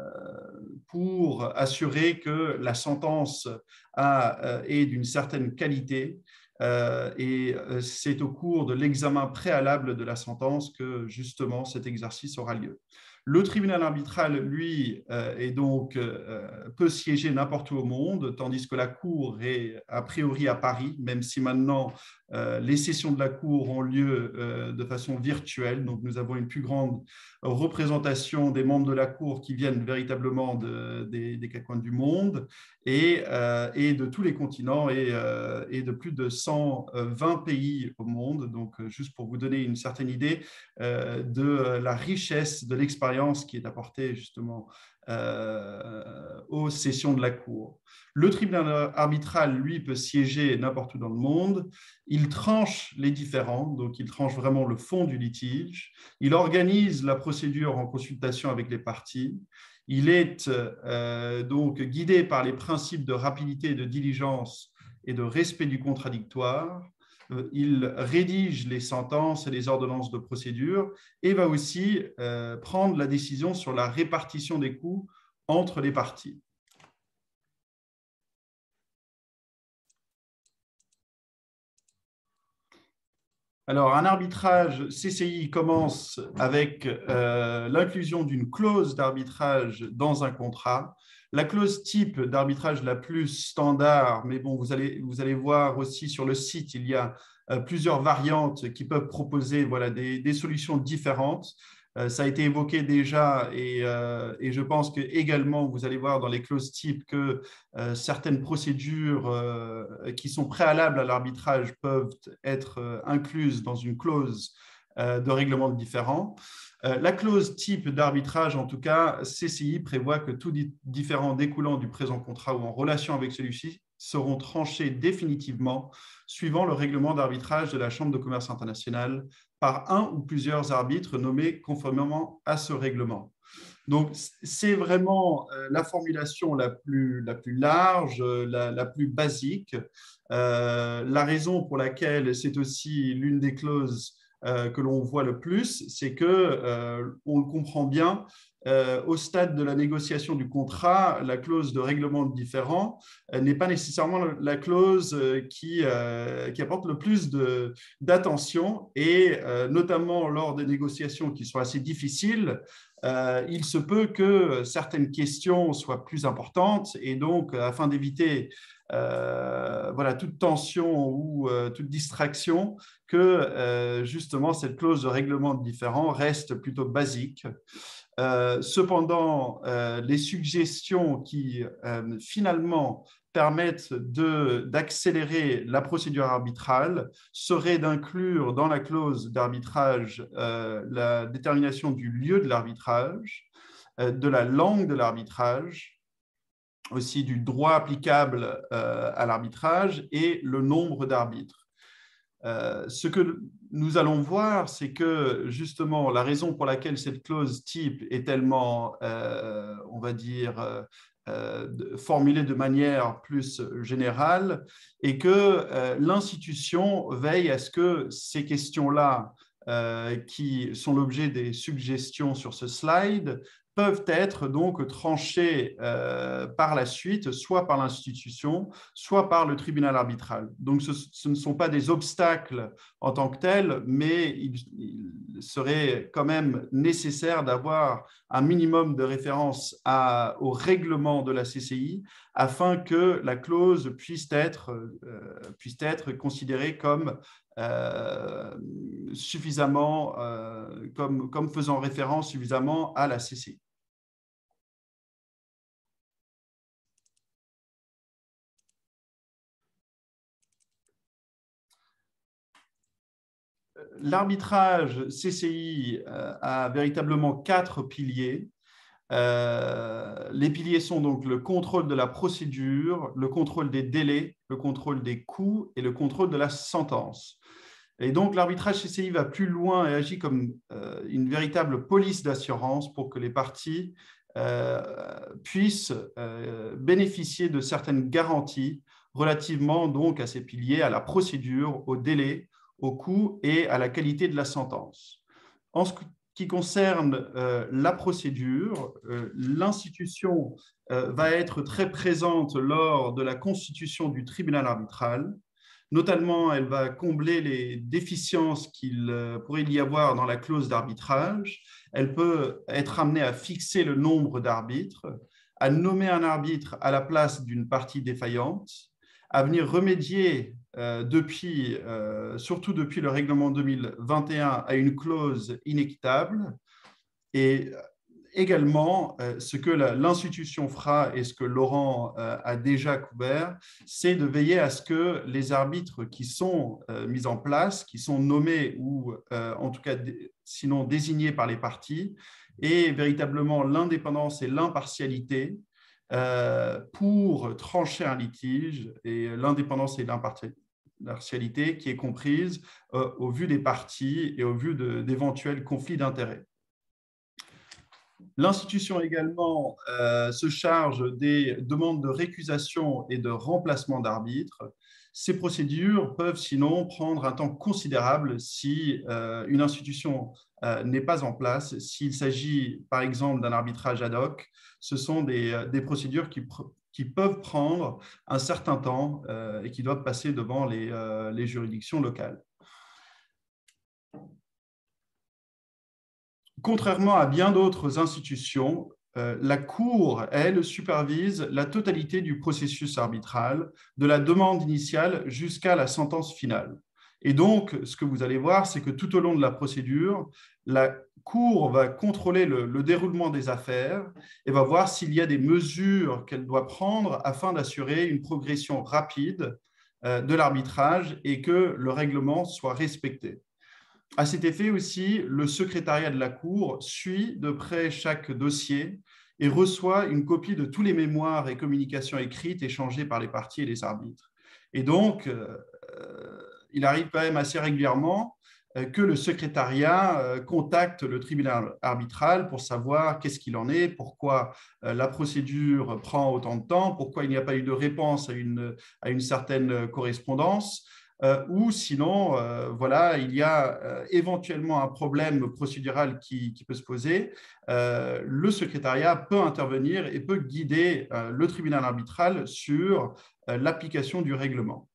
pour assurer que la sentence a, euh, est d'une certaine qualité. Euh, et c'est au cours de l'examen préalable de la sentence que justement cet exercice aura lieu. Le tribunal arbitral, lui, euh, est donc, euh, peut siéger n'importe où au monde, tandis que la Cour est a priori à Paris, même si maintenant euh, les sessions de la Cour ont lieu euh, de façon virtuelle. Donc, nous avons une plus grande représentation des membres de la Cour qui viennent véritablement de, des, des quatre coins du monde et, euh, et de tous les continents et, euh, et de plus de cent vingt pays au monde. Donc, juste pour vous donner une certaine idée euh, de la richesse de l'expérience qui est apportée justement euh, aux sessions de la Cour. Le tribunal arbitral, lui, peut siéger n'importe où dans le monde. Il tranche les différends, donc il tranche vraiment le fond du litige. Il organise la procédure en consultation avec les parties. Il est euh, donc guidé par les principes de rapidité, de diligence et de respect du contradictoire. Il rédige les sentences et les ordonnances de procédure et va aussi euh, prendre la décision sur la répartition des coûts entre les parties. Alors, un arbitrage C C I commence avec euh, l'inclusion d'une clause d'arbitrage dans un contrat. La clause type d'arbitrage la plus standard, mais bon, vous allez, vous allez voir aussi sur le site, il y a euh, plusieurs variantes qui peuvent proposer voilà, des, des solutions différentes. Euh, ça a été évoqué déjà et, euh, et je pense que également vous allez voir dans les clauses types que euh, certaines procédures euh, qui sont préalables à l'arbitrage peuvent être euh, incluses dans une clause euh, de règlement de différend. Euh, la clause type d'arbitrage, en tout cas, C C I prévoit que tout différend découlant du présent contrat ou en relation avec celui-ci seront tranchés définitivement suivant le règlement d'arbitrage de la Chambre de commerce internationale par un ou plusieurs arbitres nommés conformément à ce règlement. Donc, c'est vraiment la formulation la plus, la plus large, la, la plus basique. Euh, la raison pour laquelle c'est aussi l'une des clauses euh, que l'on voit le plus, c'est qu'on euh, le comprend bien. Euh, au stade de la négociation du contrat, la clause de règlement de différend euh, n'est pas nécessairement la clause euh, qui, euh, qui apporte le plus d'attention et euh, notamment lors des négociations qui sont assez difficiles, euh, il se peut que certaines questions soient plus importantes et donc afin d'éviter euh, voilà, toute tension ou euh, toute distraction, que euh, justement cette clause de règlement de différend reste plutôt basique. Euh, cependant, euh, les suggestions qui euh, finalement permettent d'accélérer la procédure arbitrale seraient d'inclure dans la clause d'arbitrage euh, la détermination du lieu de l'arbitrage, euh, de la langue de l'arbitrage, aussi du droit applicable euh, à l'arbitrage et le nombre d'arbitres. Euh, ce que nous allons voir, c'est que justement la raison pour laquelle cette clause type est tellement, euh, on va dire, euh, euh, formulée de manière plus générale est que euh, l'institution veille à ce que ces questions-là, euh, qui sont l'objet des suggestions sur ce slide, peuvent être donc tranchées euh, par la suite, soit par l'institution, soit par le tribunal arbitral. Donc, ce, ce ne sont pas des obstacles en tant que tels, mais il, il serait quand même nécessaire d'avoir un minimum de référence à, au règlement de la C C I afin que la clause puisse être, euh, puisse être considérée comme euh, suffisamment, euh, comme, comme faisant référence suffisamment à la C C I. L'arbitrage C C I a véritablement quatre piliers. Euh, les piliers sont donc le contrôle de la procédure, le contrôle des délais, le contrôle des coûts et le contrôle de la sentence. Et donc, l'arbitrage C C I va plus loin et agit comme euh, une véritable police d'assurance pour que les parties euh, puissent euh, bénéficier de certaines garanties relativement donc à ces piliers, à la procédure, au délai, au coût et à la qualité de la sentence. En ce qui concerne euh, la procédure, euh, l'institution euh, va être très présente lors de la constitution du tribunal arbitral. Notamment, elle va combler les déficiences qu'il euh, pourrait y avoir dans la clause d'arbitrage. Elle peut être amenée à fixer le nombre d'arbitres, à nommer un arbitre à la place d'une partie défaillante, à venir remédier euh, depuis, euh, surtout depuis le règlement deux mille vingt et un, à une clause inéquitable. Et également, euh, ce que l'institution fera et ce que Laurent euh, a déjà couvert, c'est de veiller à ce que les arbitres qui sont euh, mis en place, qui sont nommés ou euh, en tout cas sinon désignés par les parties, aient véritablement l'indépendance et l'impartialité Euh, pour trancher un litige, et l'indépendance et l'impartialité qui est comprise euh, au vu des parties et au vu d'éventuels conflits d'intérêts. L'institution également euh, se charge des demandes de récusation et de remplacement d'arbitres. Ces procédures peuvent sinon prendre un temps considérable si euh, une institution euh, n'est pas en place. S'il s'agit par exemple d'un arbitrage ad hoc, ce sont des, des procédures qui, qui peuvent prendre un certain temps euh, et qui doivent passer devant les, euh, les juridictions locales. Contrairement à bien d'autres institutions, euh, la Cour, elle, supervise la totalité du processus arbitral, de la demande initiale jusqu'à la sentence finale. Et donc, ce que vous allez voir, c'est que tout au long de la procédure, la Cour va contrôler le, le déroulement des affaires et va voir s'il y a des mesures qu'elle doit prendre afin d'assurer une progression rapide euh, de l'arbitrage et que le règlement soit respecté. À cet effet aussi, le secrétariat de la Cour suit de près chaque dossier et reçoit une copie de tous les mémoires et communications écrites échangées par les parties et les arbitres. Et donc, euh, il arrive quand même assez régulièrement que le secrétariat contacte le tribunal arbitral pour savoir qu'est-ce qu'il en est, pourquoi la procédure prend autant de temps, pourquoi il n'y a pas eu de réponse à une, à une certaine correspondance, euh, ou sinon, euh, voilà, il y a euh, éventuellement un problème procédural qui, qui peut se poser. Euh, le secrétariat peut intervenir et peut guider euh, le tribunal arbitral sur euh, l'application du règlement.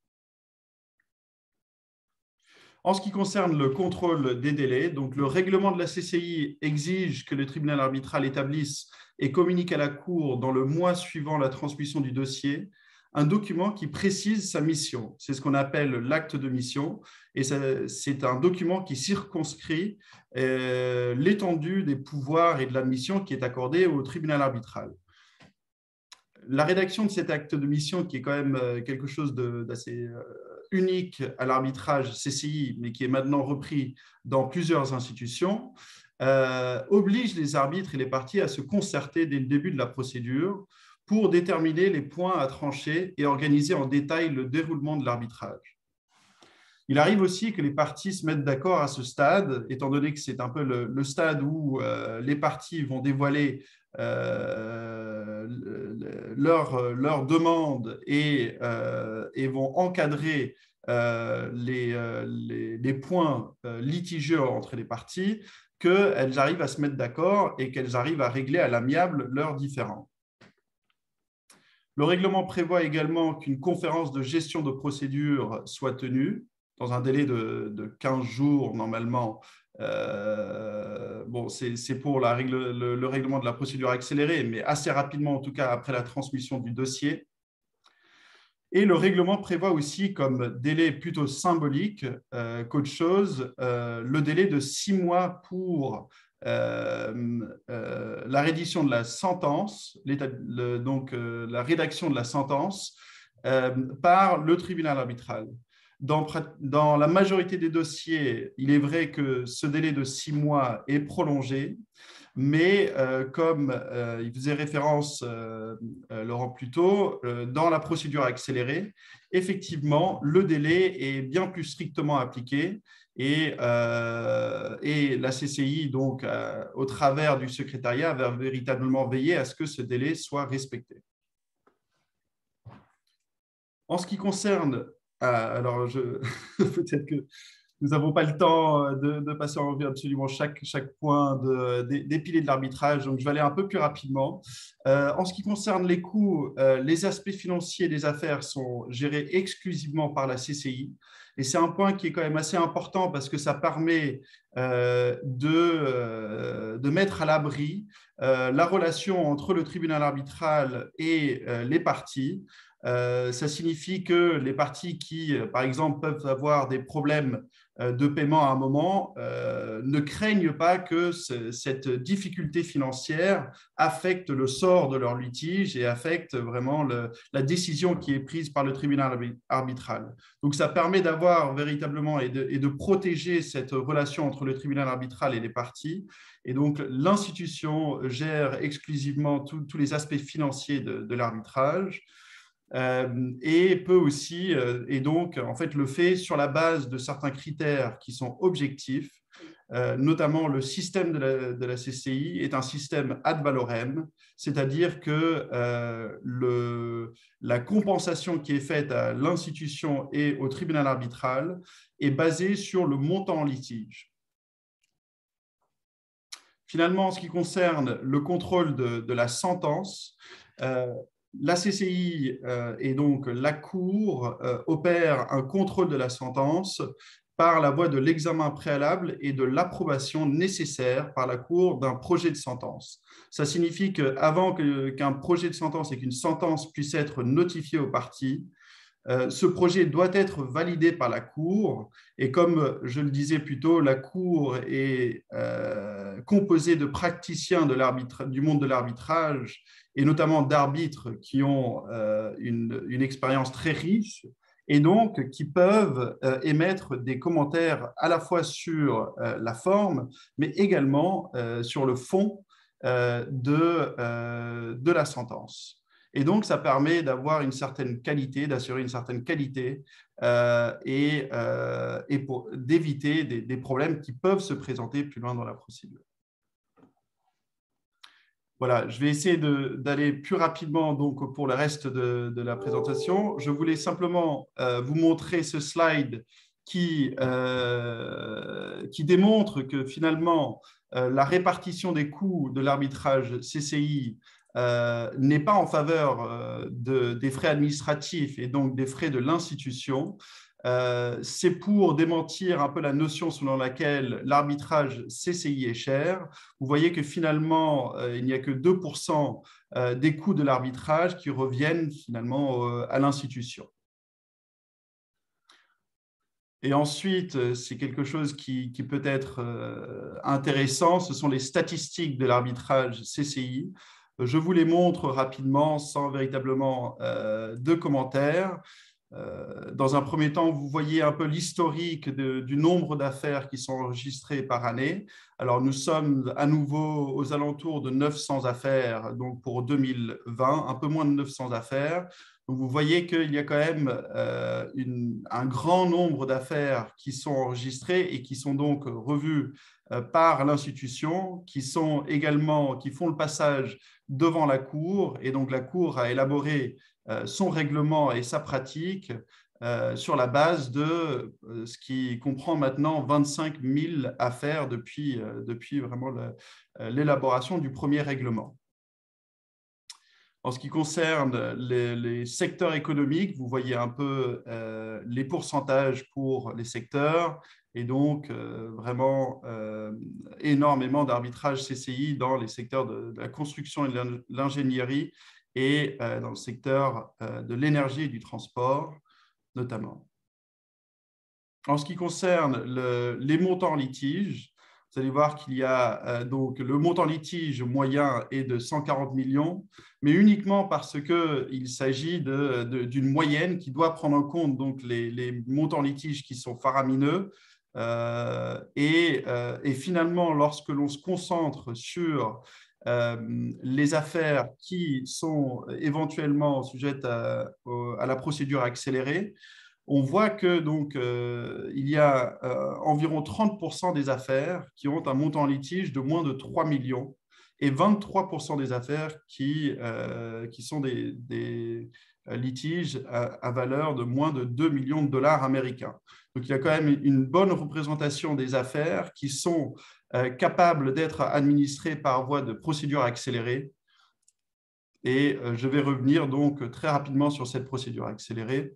En ce qui concerne le contrôle des délais, donc le règlement de la C C I exige que le tribunal arbitral établisse et communique à la Cour dans le mois suivant la transmission du dossier un document qui précise sa mission. C'est ce qu'on appelle l'acte de mission et c'est un document qui circonscrit euh, l'étendue des pouvoirs et de la mission qui est accordée au tribunal arbitral. La rédaction de cet acte de mission, qui est quand même quelque chose d'assez unique à l'arbitrage C C I, mais qui est maintenant repris dans plusieurs institutions, euh, oblige les arbitres et les parties à se concerter dès le début de la procédure pour déterminer les points à trancher et organiser en détail le déroulement de l'arbitrage. Il arrive aussi que les parties se mettent d'accord à ce stade, étant donné que c'est un peu le, le stade où euh, les parties vont dévoiler euh, leur, leur demande et, euh, et vont encadrer euh, les, les, les points litigieux entre les parties, qu'elles arrivent à se mettre d'accord et qu'elles arrivent à régler à l'amiable leurs différends. Le règlement prévoit également qu'une conférence de gestion de procédure soit tenue dans un délai de, de quinze jours normalement. Euh, bon, c'est pour la règle, le, le règlement de la procédure accélérée, mais assez rapidement, en tout cas après la transmission du dossier. Et le règlement prévoit aussi comme délai plutôt symbolique euh, qu'autre chose, euh, le délai de six mois pour euh, euh, la rédition de la sentence, le, donc euh, la rédaction de la sentence euh, par le tribunal arbitral. Dans, dans la majorité des dossiers, il est vrai que ce délai de six mois est prolongé, mais euh, comme euh, il faisait référence, euh, euh, Laurent, plus tôt, euh, dans la procédure accélérée, effectivement, le délai est bien plus strictement appliqué et, euh, et la C C I, donc, euh, au travers du secrétariat, va véritablement veiller à ce que ce délai soit respecté. En ce qui concerne alors, peut-être que nous n'avons pas le temps de, de passer en revue absolument chaque, chaque point de, des, des piliers de l'arbitrage, donc je vais aller un peu plus rapidement. Euh, en ce qui concerne les coûts, euh, les aspects financiers des affaires sont gérés exclusivement par la C C I. Et c'est un point qui est quand même assez important parce que ça permet euh, de, euh, de mettre à l'abri euh, la relation entre le tribunal arbitral et euh, les parties. Euh, ça signifie que les parties qui, par exemple, peuvent avoir des problèmes de paiement à un moment euh, ne craignent pas que cette difficulté financière affecte le sort de leur litige et affecte vraiment le, la décision qui est prise par le tribunal arbitral. Donc, ça permet d'avoir véritablement et de, et de protéger cette relation entre le tribunal arbitral et les parties. Et donc, l'institution gère exclusivement tous les aspects financiers de, de l'arbitrage. Euh, et peut aussi, euh, et donc en fait le fait sur la base de certains critères qui sont objectifs, euh, notamment le système de la, de la C C I est un système ad valorem, c'est-à-dire que euh, le, la compensation qui est faite à l'institution et au tribunal arbitral est basée sur le montant en litige. Finalement, en ce qui concerne le contrôle de, de la sentence, euh, la C C I euh, et donc la Cour euh, opèrent un contrôle de la sentence par la voie de l'examen préalable et de l'approbation nécessaire par la Cour d'un projet de sentence. Ça signifie qu'avant qu'un projet de sentence et qu'une sentence puisse être notifiée aux parties, Euh, ce projet doit être validé par la Cour et comme je le disais plus tôt, la Cour est euh, composée de praticiens de du monde de l'arbitrage et notamment d'arbitres qui ont euh, une, une expérience très riche et donc qui peuvent euh, émettre des commentaires à la fois sur euh, la forme mais également euh, sur le fond euh, de, euh, de la sentence. Et donc, ça permet d'avoir une certaine qualité, d'assurer une certaine qualité euh, et, euh, et pour d'éviter des, des problèmes qui peuvent se présenter plus loin dans la procédure. Voilà, je vais essayer d'aller plus rapidement donc, pour le reste de, de la présentation. Je voulais simplement euh, vous montrer ce slide qui, euh, qui démontre que finalement, euh, la répartition des coûts de l'arbitrage C C I euh, n'est pas en faveur euh, de, des frais administratifs et donc des frais de l'institution. Euh, c'est pour démentir un peu la notion selon laquelle l'arbitrage C C I est cher. Vous voyez que finalement, euh, il n'y a que deux pour cent euh, des coûts de l'arbitrage qui reviennent finalement euh, à l'institution. Et ensuite, c'est quelque chose qui, qui peut être euh, intéressant, ce sont les statistiques de l'arbitrage C C I. Je vous les montre rapidement sans véritablement euh, de commentaires. Dans un premier temps, vous voyez un peu l'historique du nombre d'affaires qui sont enregistrées par année. Alors, nous sommes à nouveau aux alentours de neuf cents affaires donc pour deux mille vingt, un peu moins de neuf cents affaires. Donc, vous voyez qu'il y a quand même euh, une, un grand nombre d'affaires qui sont enregistrées et qui sont donc revues euh, par l'institution, qui sont également, qui font le passage devant la Cour. Et donc, la Cour a élaboré son règlement et sa pratique euh, sur la base de euh, ce qui comprend maintenant vingt-cinq mille affaires depuis, euh, depuis vraiment l'élaboration du premier règlement. En ce qui concerne les, les secteurs économiques, vous voyez un peu euh, les pourcentages pour les secteurs et donc euh, vraiment euh, énormément d'arbitrage C C I dans les secteurs de, de la construction et de l'ingénierie et euh, dans le secteur euh, de l'énergie et du transport, notamment. En ce qui concerne le, les montants en litige, vous allez voir qu'il y a euh, donc le montant litige moyen est de cent quarante millions, mais uniquement parce qu'il s'agit d'une moyenne qui doit prendre en compte donc, les, les montants litiges qui sont faramineux. Euh, et, euh, et finalement, lorsque l'on se concentre sur Euh, les affaires qui sont éventuellement sujettes à, à la procédure accélérée, on voit que donc euh, il y a euh, environ trente pour cent des affaires qui ont un montant en litige de moins de trois millions et vingt-trois pour cent des affaires qui, euh, qui sont des, des litiges à, à valeur de moins de deux millions de dollars américains. Donc, il y a quand même une bonne représentation des affaires qui sont euh, capables d'être administrées par voie de procédure accélérée. Et euh, je vais revenir donc très rapidement sur cette procédure accélérée.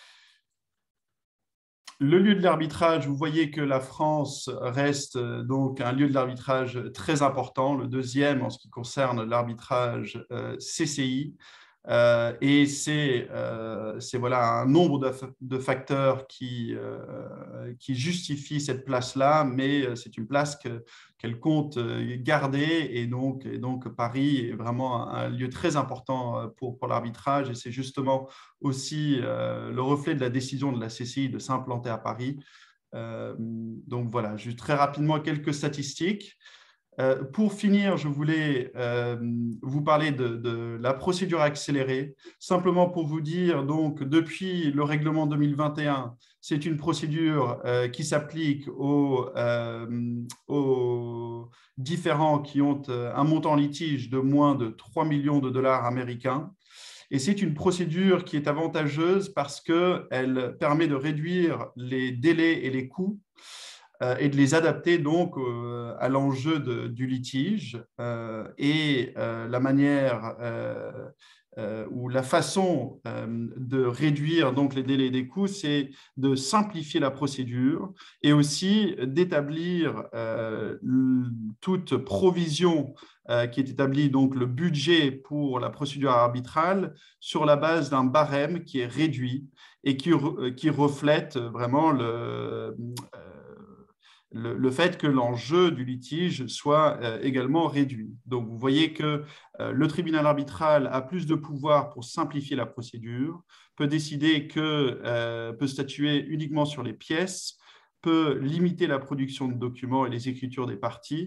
Le lieu de l'arbitrage, vous voyez que la France reste donc un lieu de l'arbitrage très important, le deuxième en ce qui concerne l'arbitrage euh, C C I. Euh, et c'est euh, voilà, un nombre de, de facteurs qui, euh, qui justifient cette place-là, mais c'est une place que, qu'elle compte garder. Et donc, et donc, Paris est vraiment un, un lieu très important pour, pour l'arbitrage. Et c'est justement aussi euh, le reflet de la décision de la C C I de s'implanter à Paris. Euh, donc voilà, juste très rapidement quelques statistiques. Euh, pour finir, je voulais euh, vous parler de, de la procédure accélérée, simplement pour vous dire, donc, depuis le règlement deux mille vingt et un, c'est une procédure euh, qui s'applique aux, euh, aux différents qui ont un montant litige de moins de trois millions de dollars américains. Et c'est une procédure qui est avantageuse parce qu'elle permet de réduire les délais et les coûts et de les adapter donc euh, à l'enjeu du litige euh, et euh, la manière euh, euh, ou la façon euh, de réduire donc les délais des coûts, c'est de simplifier la procédure et aussi d'établir euh, toute provision euh, qui est établie, donc le budget pour la procédure arbitrale sur la base d'un barème qui est réduit et qui, qui reflète vraiment le euh, Le, le fait que l'enjeu du litige soit euh, également réduit. Donc, vous voyez que euh, le tribunal arbitral a plus de pouvoir pour simplifier la procédure, peut décider que, euh, peut statuer uniquement sur les pièces, peut limiter la production de documents et les écritures des parties,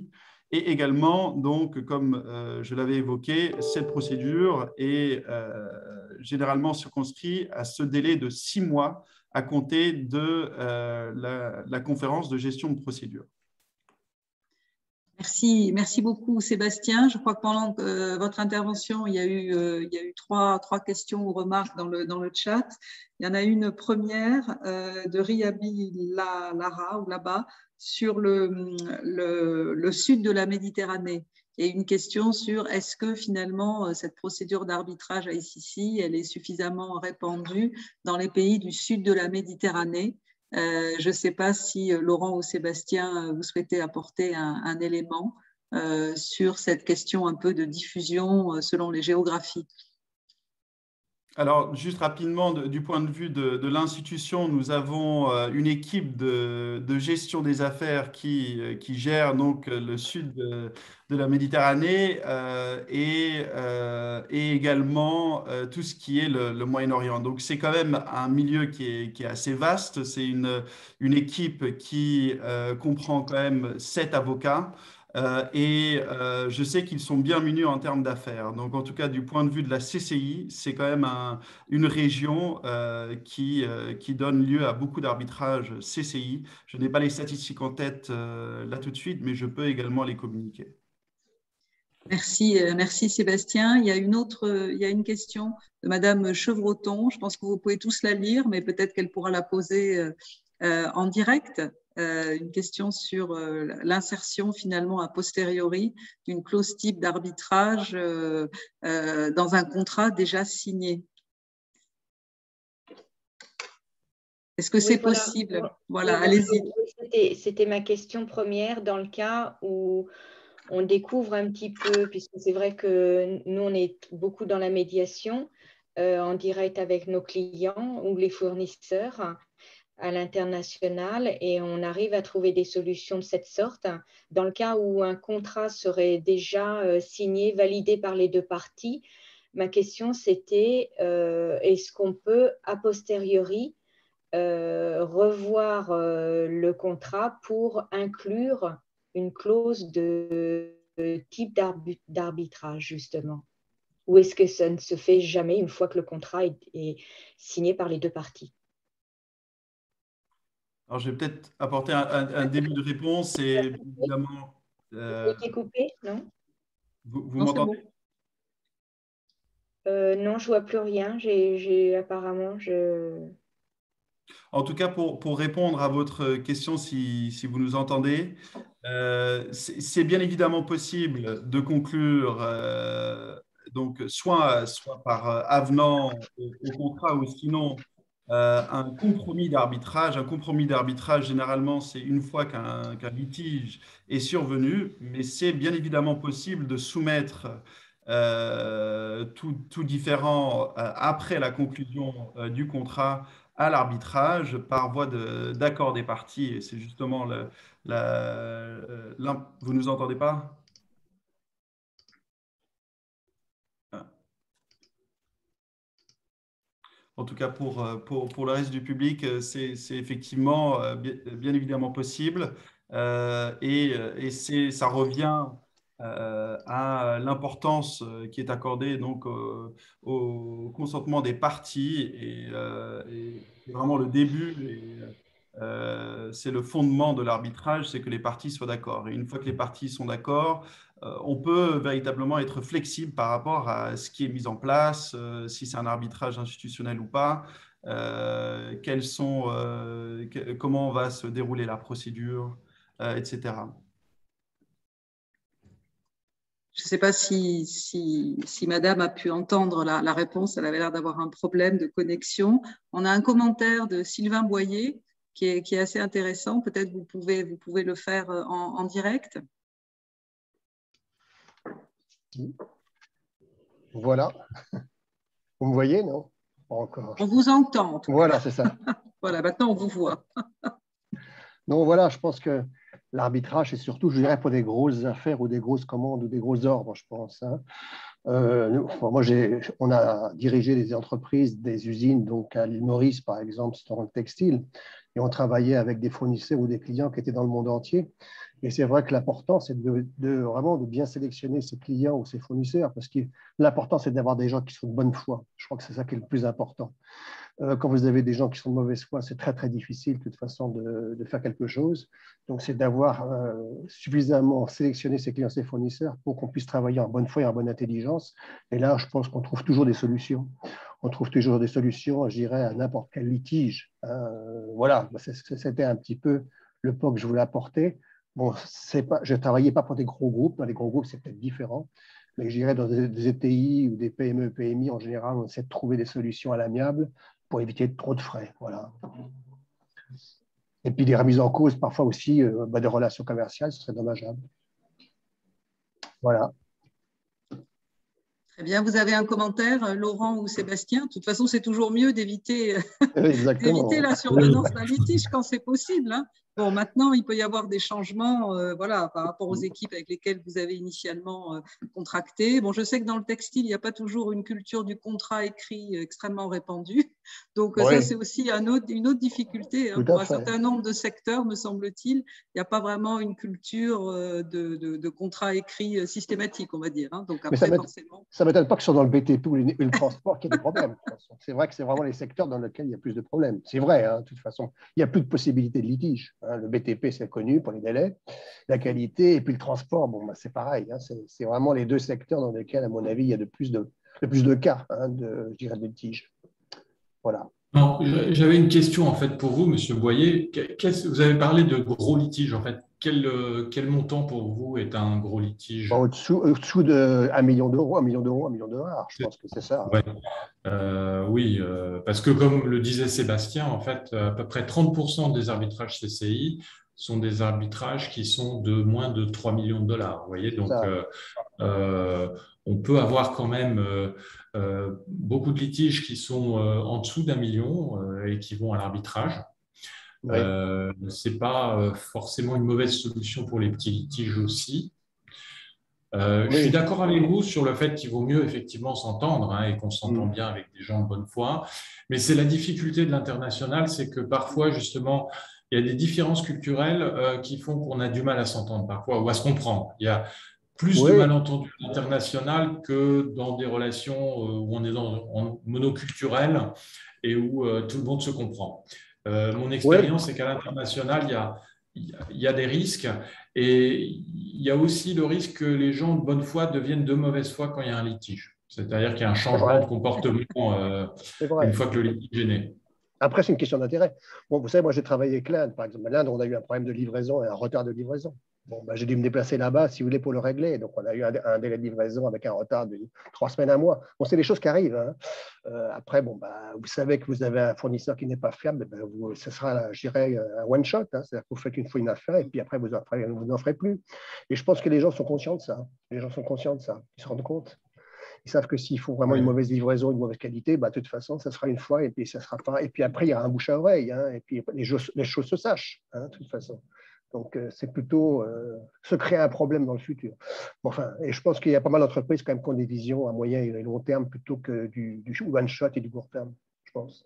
Et également, donc, comme euh, je l'avais évoqué, cette procédure est euh, généralement circonscrite à ce délai de six mois à compter de euh, la, la conférence de gestion de procédure.
Merci, merci beaucoup Sébastien. Je crois que pendant euh, votre intervention, il y a eu, euh, il y a eu trois, trois questions ou remarques dans le, dans le chat. Il y en a une première euh, de Riabi Lara ou là-bas sur le, le, le sud de la Méditerranée. Il y a une question sur est-ce que finalement cette procédure d'arbitrage I C C, elle est suffisamment répandue dans les pays du sud de la Méditerranée. Euh, je ne sais pas si Laurent ou Sébastien, vous souhaitez apporter un, un élément euh, sur cette question un peu de diffusion euh, selon les géographies.
Alors, juste rapidement, de, du point de vue de, de l'institution, nous avons euh, une équipe de, de gestion des affaires qui, euh, qui gère donc le sud de, de la Méditerranée euh, et, euh, et également euh, tout ce qui est le, le Moyen-Orient. Donc, c'est quand même un milieu qui est, qui est assez vaste. C'est une, une équipe qui euh, comprend quand même sept avocats. Euh, et euh, je sais qu'ils sont bien munis en termes d'affaires. Donc, en tout cas, du point de vue de la C C I, c'est quand même un, une région euh, qui, euh, qui donne lieu à beaucoup d'arbitrages C C I. Je n'ai pas les statistiques en tête euh, là tout de suite, mais je peux également les communiquer.
Merci, euh, merci Sébastien. Il y a une autre, euh, il y a une question de Madame Chevroton. Je pense que vous pouvez tous la lire, mais peut-être qu'elle pourra la poser euh, euh, en direct. Euh, une question sur euh, l'insertion finalement a posteriori d'une clause type d'arbitrage euh, euh, dans un contrat déjà signé. Est-ce que
oui,
c'est
voilà.
possible?
Oui,
Voilà,
oui,
allez-y.
C'était ma question première dans le cas où on découvre un petit peu, puisque c'est vrai que nous, on est beaucoup dans la médiation euh, en direct avec nos clients ou les fournisseurs à l'international et on arrive à trouver des solutions de cette sorte. Dans le cas où un contrat serait déjà euh, signé, validé par les deux parties, ma question c'était euh, est-ce qu'on peut a posteriori euh, revoir euh, le contrat pour inclure une clause de, de type d'arbitrage justement? Ou est-ce que ça ne se fait jamais une fois que le contrat est, est signé par les deux parties?
Alors, je vais peut-être apporter un, un, un début de réponse et évidemment.
Euh, Vous coupé, non?
Vous, vous m'entendez?
Bon.
euh, Non, je ne vois plus rien. J'ai apparemment, je.
En tout cas, pour, pour répondre à votre question, si, si vous nous entendez, euh, c'est bien évidemment possible de conclure euh, donc soit, soit par avenant au, au contrat ou sinon euh, un compromis d'arbitrage. Un compromis d'arbitrage, généralement, c'est une fois qu'un qu'un litige est survenu, mais c'est bien évidemment possible de soumettre euh, tout, tout différent euh, après la conclusion euh, du contrat à l'arbitrage par voie d'accord des parties. Et c'est justement le, la, la, vous nous entendez pas? En tout cas, pour, pour, pour le reste du public, c'est effectivement bien, bien évidemment possible. Euh, et et ça revient euh, à l'importance qui est accordée donc, au, au consentement des parties. Et, euh, et c'est vraiment le début. Et, euh, c'est le fondement de l'arbitrage, c'est que les parties soient d'accord. Et une fois que les parties sont d'accord, euh, on peut véritablement être flexible par rapport à ce qui est mis en place, euh, si c'est un arbitrage institutionnel ou pas, euh, quels sont, euh, que, comment va se dérouler la procédure, euh, et cetera.
Je ne sais pas si, si, si Madame a pu entendre la, la réponse. Elle avait l'air d'avoir un problème de connexion. On a un commentaire de Sylvain Boyer qui est, qui est assez intéressant. Peut-être vous pouvez, vous pouvez le faire en, en direct.
Voilà. Vous me voyez, non? Pas encore.
On vous entend. En tout
voilà, c'est ça.
Voilà, maintenant on vous voit.
Non, voilà, je pense que l'arbitrage, c'est surtout, je dirais, pour des grosses affaires ou des grosses commandes ou des gros ordres, je pense. Hein. Euh, nous, moi, on a dirigé des entreprises, des usines, donc à l'île Maurice, par exemple, c'est dans le textile, et on travaillait avec des fournisseurs ou des clients qui étaient dans le monde entier. Et c'est vrai que l'important, c'est de, de, vraiment de bien sélectionner ses clients ou ses fournisseurs, parce que l'important, c'est d'avoir des gens qui sont de bonne foi. Je crois que c'est ça qui est le plus important. Euh, quand vous avez des gens qui sont de mauvaise foi, c'est très, très difficile, de toute façon, de, de faire quelque chose. Donc, c'est d'avoir euh, suffisamment sélectionné ses clients, ses fournisseurs, pour qu'on puisse travailler en bonne foi et en bonne intelligence. Et là, je pense qu'on trouve toujours des solutions. On trouve toujours des solutions, je dirais, à n'importe quel litige. Hein. Voilà, c'était un petit peu le point que je voulais apporter. Bon, pas, je ne travaillais pas pour des gros groupes. Dans les gros groupes, c'est peut-être différent. Mais je dirais dans des, des E T I ou des P M E, P M I, en général, on essaie de trouver des solutions à l'amiable pour éviter trop de frais. Voilà. Et puis des remises en cause, parfois aussi, euh, bah, des relations commerciales, ce serait dommageable. Voilà.
Très bien. Vous avez un commentaire, Laurent ou Sébastien? De toute façon, c'est toujours mieux d'éviter la survenance d'un litige quand c'est possible. Hein. Bon, maintenant, il peut y avoir des changements euh, voilà, par rapport aux équipes avec lesquelles vous avez initialement euh, contracté. Bon, je sais que dans le textile, il n'y a pas toujours une culture du contrat écrit extrêmement répandue. Donc, oui. Ça, c'est aussi un autre, une autre difficulté. Hein. Pour un certain nombre de secteurs, me semble-t-il, il n'y a pas vraiment une culture euh, de, de, de contrat écrit systématique, on va dire. Hein. Donc, après,
ça
forcément…
Ça ne m'étonne pas que ce soit dans le B T P ou le, le transport qu'il y ait des problèmes. C'est vrai que c'est vraiment les secteurs dans lesquels il y a plus de problèmes. C'est vrai, hein, de toute façon. Il n'y a plus de possibilité de litige. Hein. Le B T P, c'est connu pour les délais, la qualité, et puis le transport, bon, bah, c'est pareil. Hein. C'est vraiment les deux secteurs dans lesquels, à mon avis, il y a de plus de, de, plus de cas hein, de, je dirais, de litige. Voilà.
J'avais une question en fait pour vous, Monsieur Boyer. Vous avez parlé de gros litiges. En fait, quel, quel montant pour vous est un gros litige?
Bon, au-dessous, au-dessous de un million d'euros, un million d'euros, un million de dollars. Je pense que c'est ça.
Ouais. Euh, oui, euh, parce que comme le disait Sébastien, en fait, à peu près trente pour cent des arbitrages C C I sont des arbitrages qui sont de moins de trois millions de dollars. Vous voyez, donc euh, euh, on peut avoir quand même euh, euh, beaucoup de litiges qui sont euh, en dessous d'un million euh, et qui vont à l'arbitrage. Oui. Euh, ce n'est pas forcément une mauvaise solution pour les petits litiges aussi. Euh, oui. Je suis d'accord avec vous sur le fait qu'il vaut mieux effectivement s'entendre hein, et qu'on s'entend mmh. bien avec des gens de bonne foi. Mais c'est la difficulté de l'international, c'est que parfois justement il y a des différences culturelles euh, qui font qu'on a du mal à s'entendre parfois ou à se comprendre. Il y a plus oui. de malentendus international que dans des relations euh, où on est dans, en monoculturel et où euh, tout le monde se comprend. Euh, mon expérience, oui. c'est qu'à l'international, il y a il y a des risques et il y a aussi le risque que les gens de bonne foi deviennent de mauvaise foi quand il y a un litige. C'est-à-dire qu'il y a un changement de comportement euh, une fois que le litige est né.
Après, c'est une question d'intérêt. Bon, vous savez, moi, j'ai travaillé avec l'Inde. Par exemple, l'Inde, on a eu un problème de livraison et un retard de livraison. Bon, ben, j'ai dû me déplacer là-bas, si vous voulez, pour le régler. Donc, on a eu un, un délai de livraison avec un retard de trois semaines, un mois. Bon, c'est des choses qui arrivent. Hein. Euh, après, bon, ben, vous savez que vous avez un fournisseur qui n'est pas fiable, ben, vous, ce sera, je dirais, un one-shot. Hein. C'est-à-dire que vous faites une fois une affaire et puis après, vous n'en ferez plus. Et je pense que les gens sont conscients de ça. Les gens sont conscients de ça. Ils se rendent compte. Ils savent que s'ils font vraiment oui. une mauvaise livraison, une mauvaise qualité, bah, de toute façon, ça sera une fois et puis ça sera pas. Et puis après, il y aura un bouche à oreille. Hein, et puis les choses, les choses se sachent, hein, de toute façon. Donc, euh, c'est plutôt euh, se créer un problème dans le futur. Bon, enfin, et je pense qu'il y a pas mal d'entreprises quand même qui ont des visions à moyen et long terme plutôt que du, du one shot et du court terme, je pense.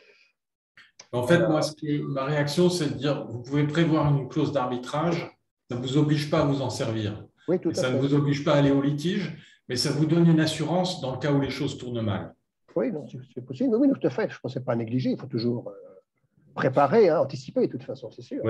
En fait, moi, ce qui est, ma réaction, c'est de dire, vous pouvez prévoir une clause d'arbitrage, ça ne vous oblige pas à vous en servir.
Oui, tout à
ça
fait.
ne vous oblige pas à aller au litige, mais ça vous donne une assurance dans le cas où les choses tournent mal.
Oui, c'est possible. Oui, tout à fait. Je ne pense que ce n'est pas à négliger. Il faut toujours préparer, hein, anticiper, de toute façon, c'est sûr.
Oui.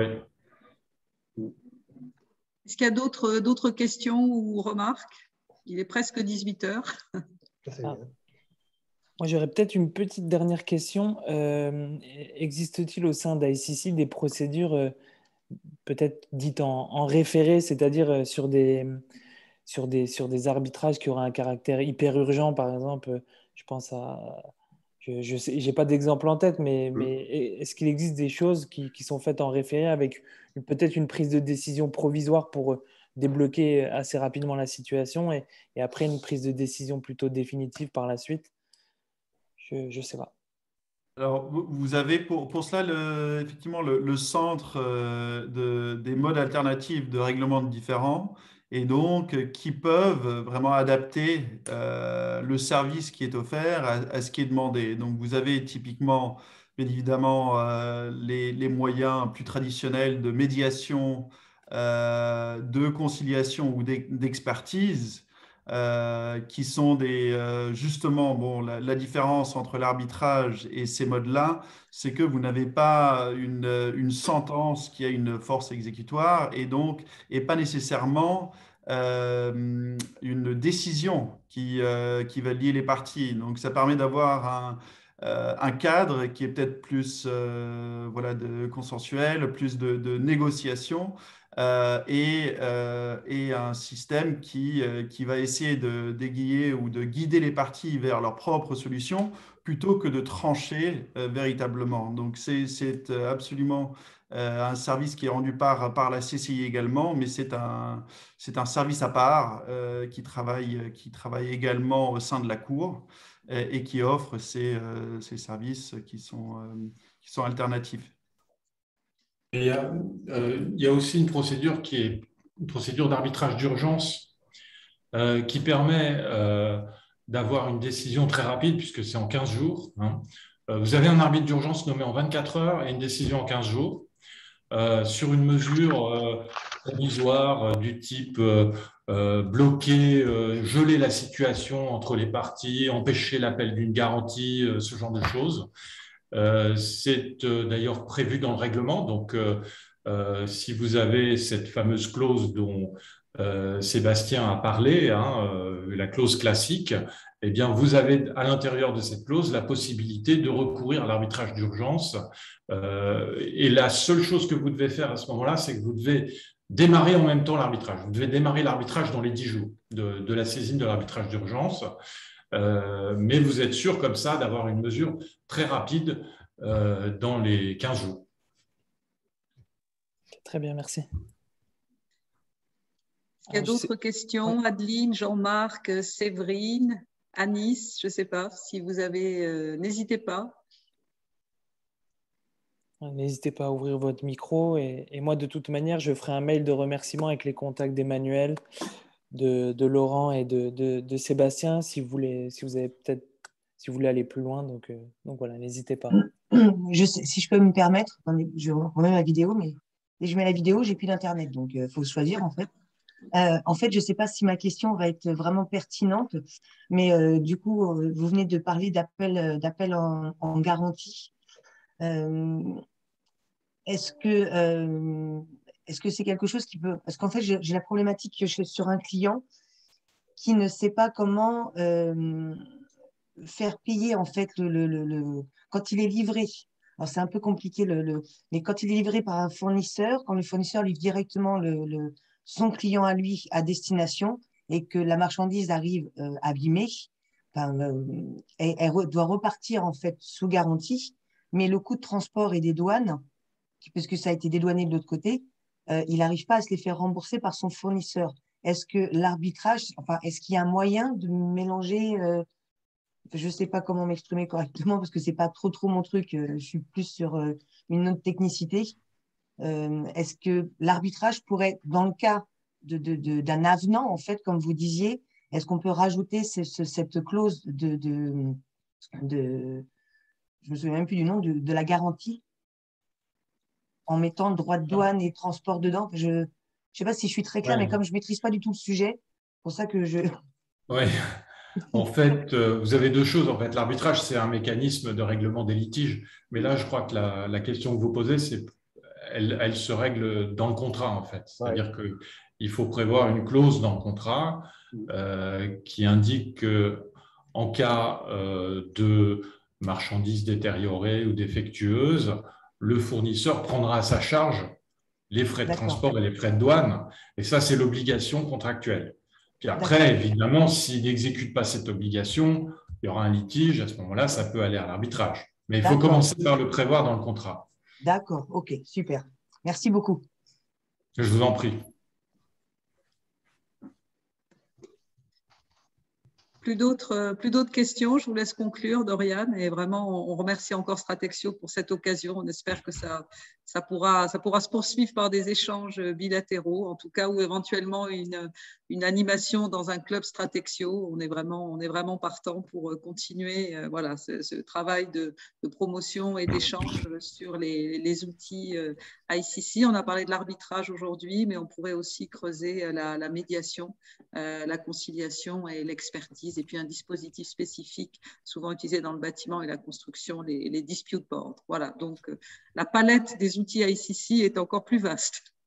Est-ce qu'il y a d'autres, d'autres questions ou remarques? Il est presque dix-huit heures.
Ah. Moi, j'aurais peut-être une petite dernière question. Euh, existe-t-il au sein d'I C C des procédures euh, peut-être dites en, en référé, c'est-à-dire euh, sur des, sur, des, sur des arbitrages qui auraient un caractère hyper urgent, par exemple, je pense à… Je n'ai pas d'exemple en tête, mais, mais est-ce qu'il existe des choses qui, qui sont faites en référé avec peut-être une prise de décision provisoire pour débloquer assez rapidement la situation et, et après une prise de décision plutôt définitive par la suite? Je ne sais pas.
Alors, vous avez pour, pour cela le, effectivement le, le centre de, des modes alternatifs de règlement de différends et donc qui peuvent vraiment adapter euh, le service qui est offert à, à ce qui est demandé. Donc, vous avez typiquement, bien évidemment, euh, les, les moyens plus traditionnels de médiation euh, de conciliation ou d'expertise euh, qui sont des, euh, justement, bon, la, la différence entre l'arbitrage et ces modes-là, c'est que vous n'avez pas une, une sentence qui a une force exécutoire et donc, et pas nécessairement euh, une décision qui, euh, qui va lier les parties. Donc, ça permet d'avoir un, euh, un cadre qui est peut-être plus euh, voilà, de, consensuel, plus de, de négociation. Euh, et, euh, et un système qui, euh, qui va essayer de d'aiguiller ou de guider les parties vers leur propre solution plutôt que de trancher euh, véritablement. Donc, c'est absolument euh, un service qui est rendu par, par la C C I également, mais c'est un, c'est un service à part euh, qui, travaille, qui travaille également au sein de la Cour et, et qui offre ces, euh, ces services qui sont, euh, qui sont alternatifs.
Et il y a, euh, il y a aussi une procédure qui est une procédure d'arbitrage d'urgence euh, qui permet euh, d'avoir une décision très rapide puisque c'est en quinze jours. Hein. Euh, vous avez un arbitre d'urgence nommé en vingt-quatre heures et une décision en quinze jours euh, sur une mesure euh, provisoire euh, du type euh, euh, bloquer, euh, geler la situation entre les parties, empêcher l'appel d'une garantie, euh, ce genre de choses. Euh, c'est euh, d'ailleurs prévu dans le règlement. Donc, euh, euh, si vous avez cette fameuse clause dont euh, Sébastien a parlé, hein, euh, la clause classique, eh bien, vous avez à l'intérieur de cette clause la possibilité de recourir à l'arbitrage d'urgence. Euh, et la seule chose que vous devez faire à ce moment-là, c'est que vous devez démarrer en même temps l'arbitrage. Vous devez démarrer l'arbitrage dans les dix jours de, de la saisine de l'arbitrage d'urgence. Euh, mais vous êtes sûr comme ça d'avoir une mesure très rapide euh, dans les quinze jours.
Très bien, merci.
Il y a d'autres questions? Adeline, Jean-Marc, Séverine, Anis, je ne sais pas si vous avez... Euh, n'hésitez pas.
N'hésitez pas à ouvrir votre micro. Et, et moi, de toute manière, je ferai un mail de remerciement avec les contacts d'Emmanuel, de, de Laurent et de, de, de Sébastien, si vous voulez, si vous avez peut-être, si vous voulez aller plus loin. Donc, euh, donc voilà, n'hésitez pas.
Je sais, si je peux me permettre, attendez, je remets la vidéo, mais dès que je mets la vidéo, j'ai plus d'internet, donc il euh, faut choisir en fait. Euh, en fait, je ne sais pas si ma question va être vraiment pertinente, mais euh, du coup, euh, vous venez de parler d'appel, d'appel en, en garantie. Euh, est-ce que euh, est-ce que c'est quelque chose qui peut... Parce qu'en fait, j'ai la problématique que je suis sur un client qui ne sait pas comment euh, faire payer en fait le, le, le, le... quand il est livré. Alors, c'est un peu compliqué, le, le... mais quand il est livré par un fournisseur, quand le fournisseur livre directement le, le... son client à lui à destination et que la marchandise arrive euh, abîmée, enfin, euh, elle, elle doit repartir en fait sous garantie, mais le coût de transport et des douanes, puisque ça a été dédouané de l'autre côté, euh, il n'arrive pas à se les faire rembourser par son fournisseur. Est-ce que l'arbitrage, enfin, est-ce qu'il y a un moyen de mélanger euh, je ne sais pas comment m'exprimer correctement parce que ce n'est pas trop, trop mon truc. Je suis plus sur euh, une autre technicité. Euh, Est-ce que l'arbitrage pourrait, dans le cas de, de, de, d'un avenant, en fait, comme vous disiez, est-ce qu'on peut rajouter ce, ce, cette clause de, de, de, je ne me souviens même plus du nom, de, de la garantie en mettant le droit de douane et transport dedans? Je ne sais pas si je suis très claire, ouais. Mais comme je ne maîtrise pas du tout le sujet, c'est pour ça que je…
Oui. En fait, euh, vous avez deux choses. En fait, l'arbitrage, c'est un mécanisme de règlement des litiges. Mais là, je crois que la, la question que vous posez, c'est, elle, elle se règle dans le contrat, en fait. C'est-à-dire ouais. qu'il faut prévoir une clause dans le contrat euh, qui indique qu'en cas euh, de marchandises détériorées ou défectueuses, le fournisseur prendra à sa charge les frais de transport et les frais de douane. Et ça, c'est l'obligation contractuelle. Puis après, évidemment, s'il n'exécute pas cette obligation, il y aura un litige. À ce moment-là, ça peut aller à l'arbitrage. Mais il faut commencer par le prévoir dans le contrat.
D'accord, ok, super. Merci beaucoup.
Je vous en prie.
Plus d'autres plus d'autres questions. Je vous laisse conclure, Doriane. Et vraiment, on remercie encore Stratexio pour cette occasion. On espère que ça, ça pourra, ça pourra se poursuivre par des échanges bilatéraux, en tout cas, ou éventuellement une, une animation dans un club Stratexio. On est vraiment, on est vraiment partant pour continuer euh, voilà, ce, ce travail de, de promotion et d'échange sur les, les outils euh, I C C. On a parlé de l'arbitrage aujourd'hui, mais on pourrait aussi creuser la, la médiation, euh, la conciliation et l'expertise, et puis un dispositif spécifique souvent utilisé dans le bâtiment et la construction, les, les dispute boards. Voilà, donc euh, la palette des outils I C C est encore plus vaste.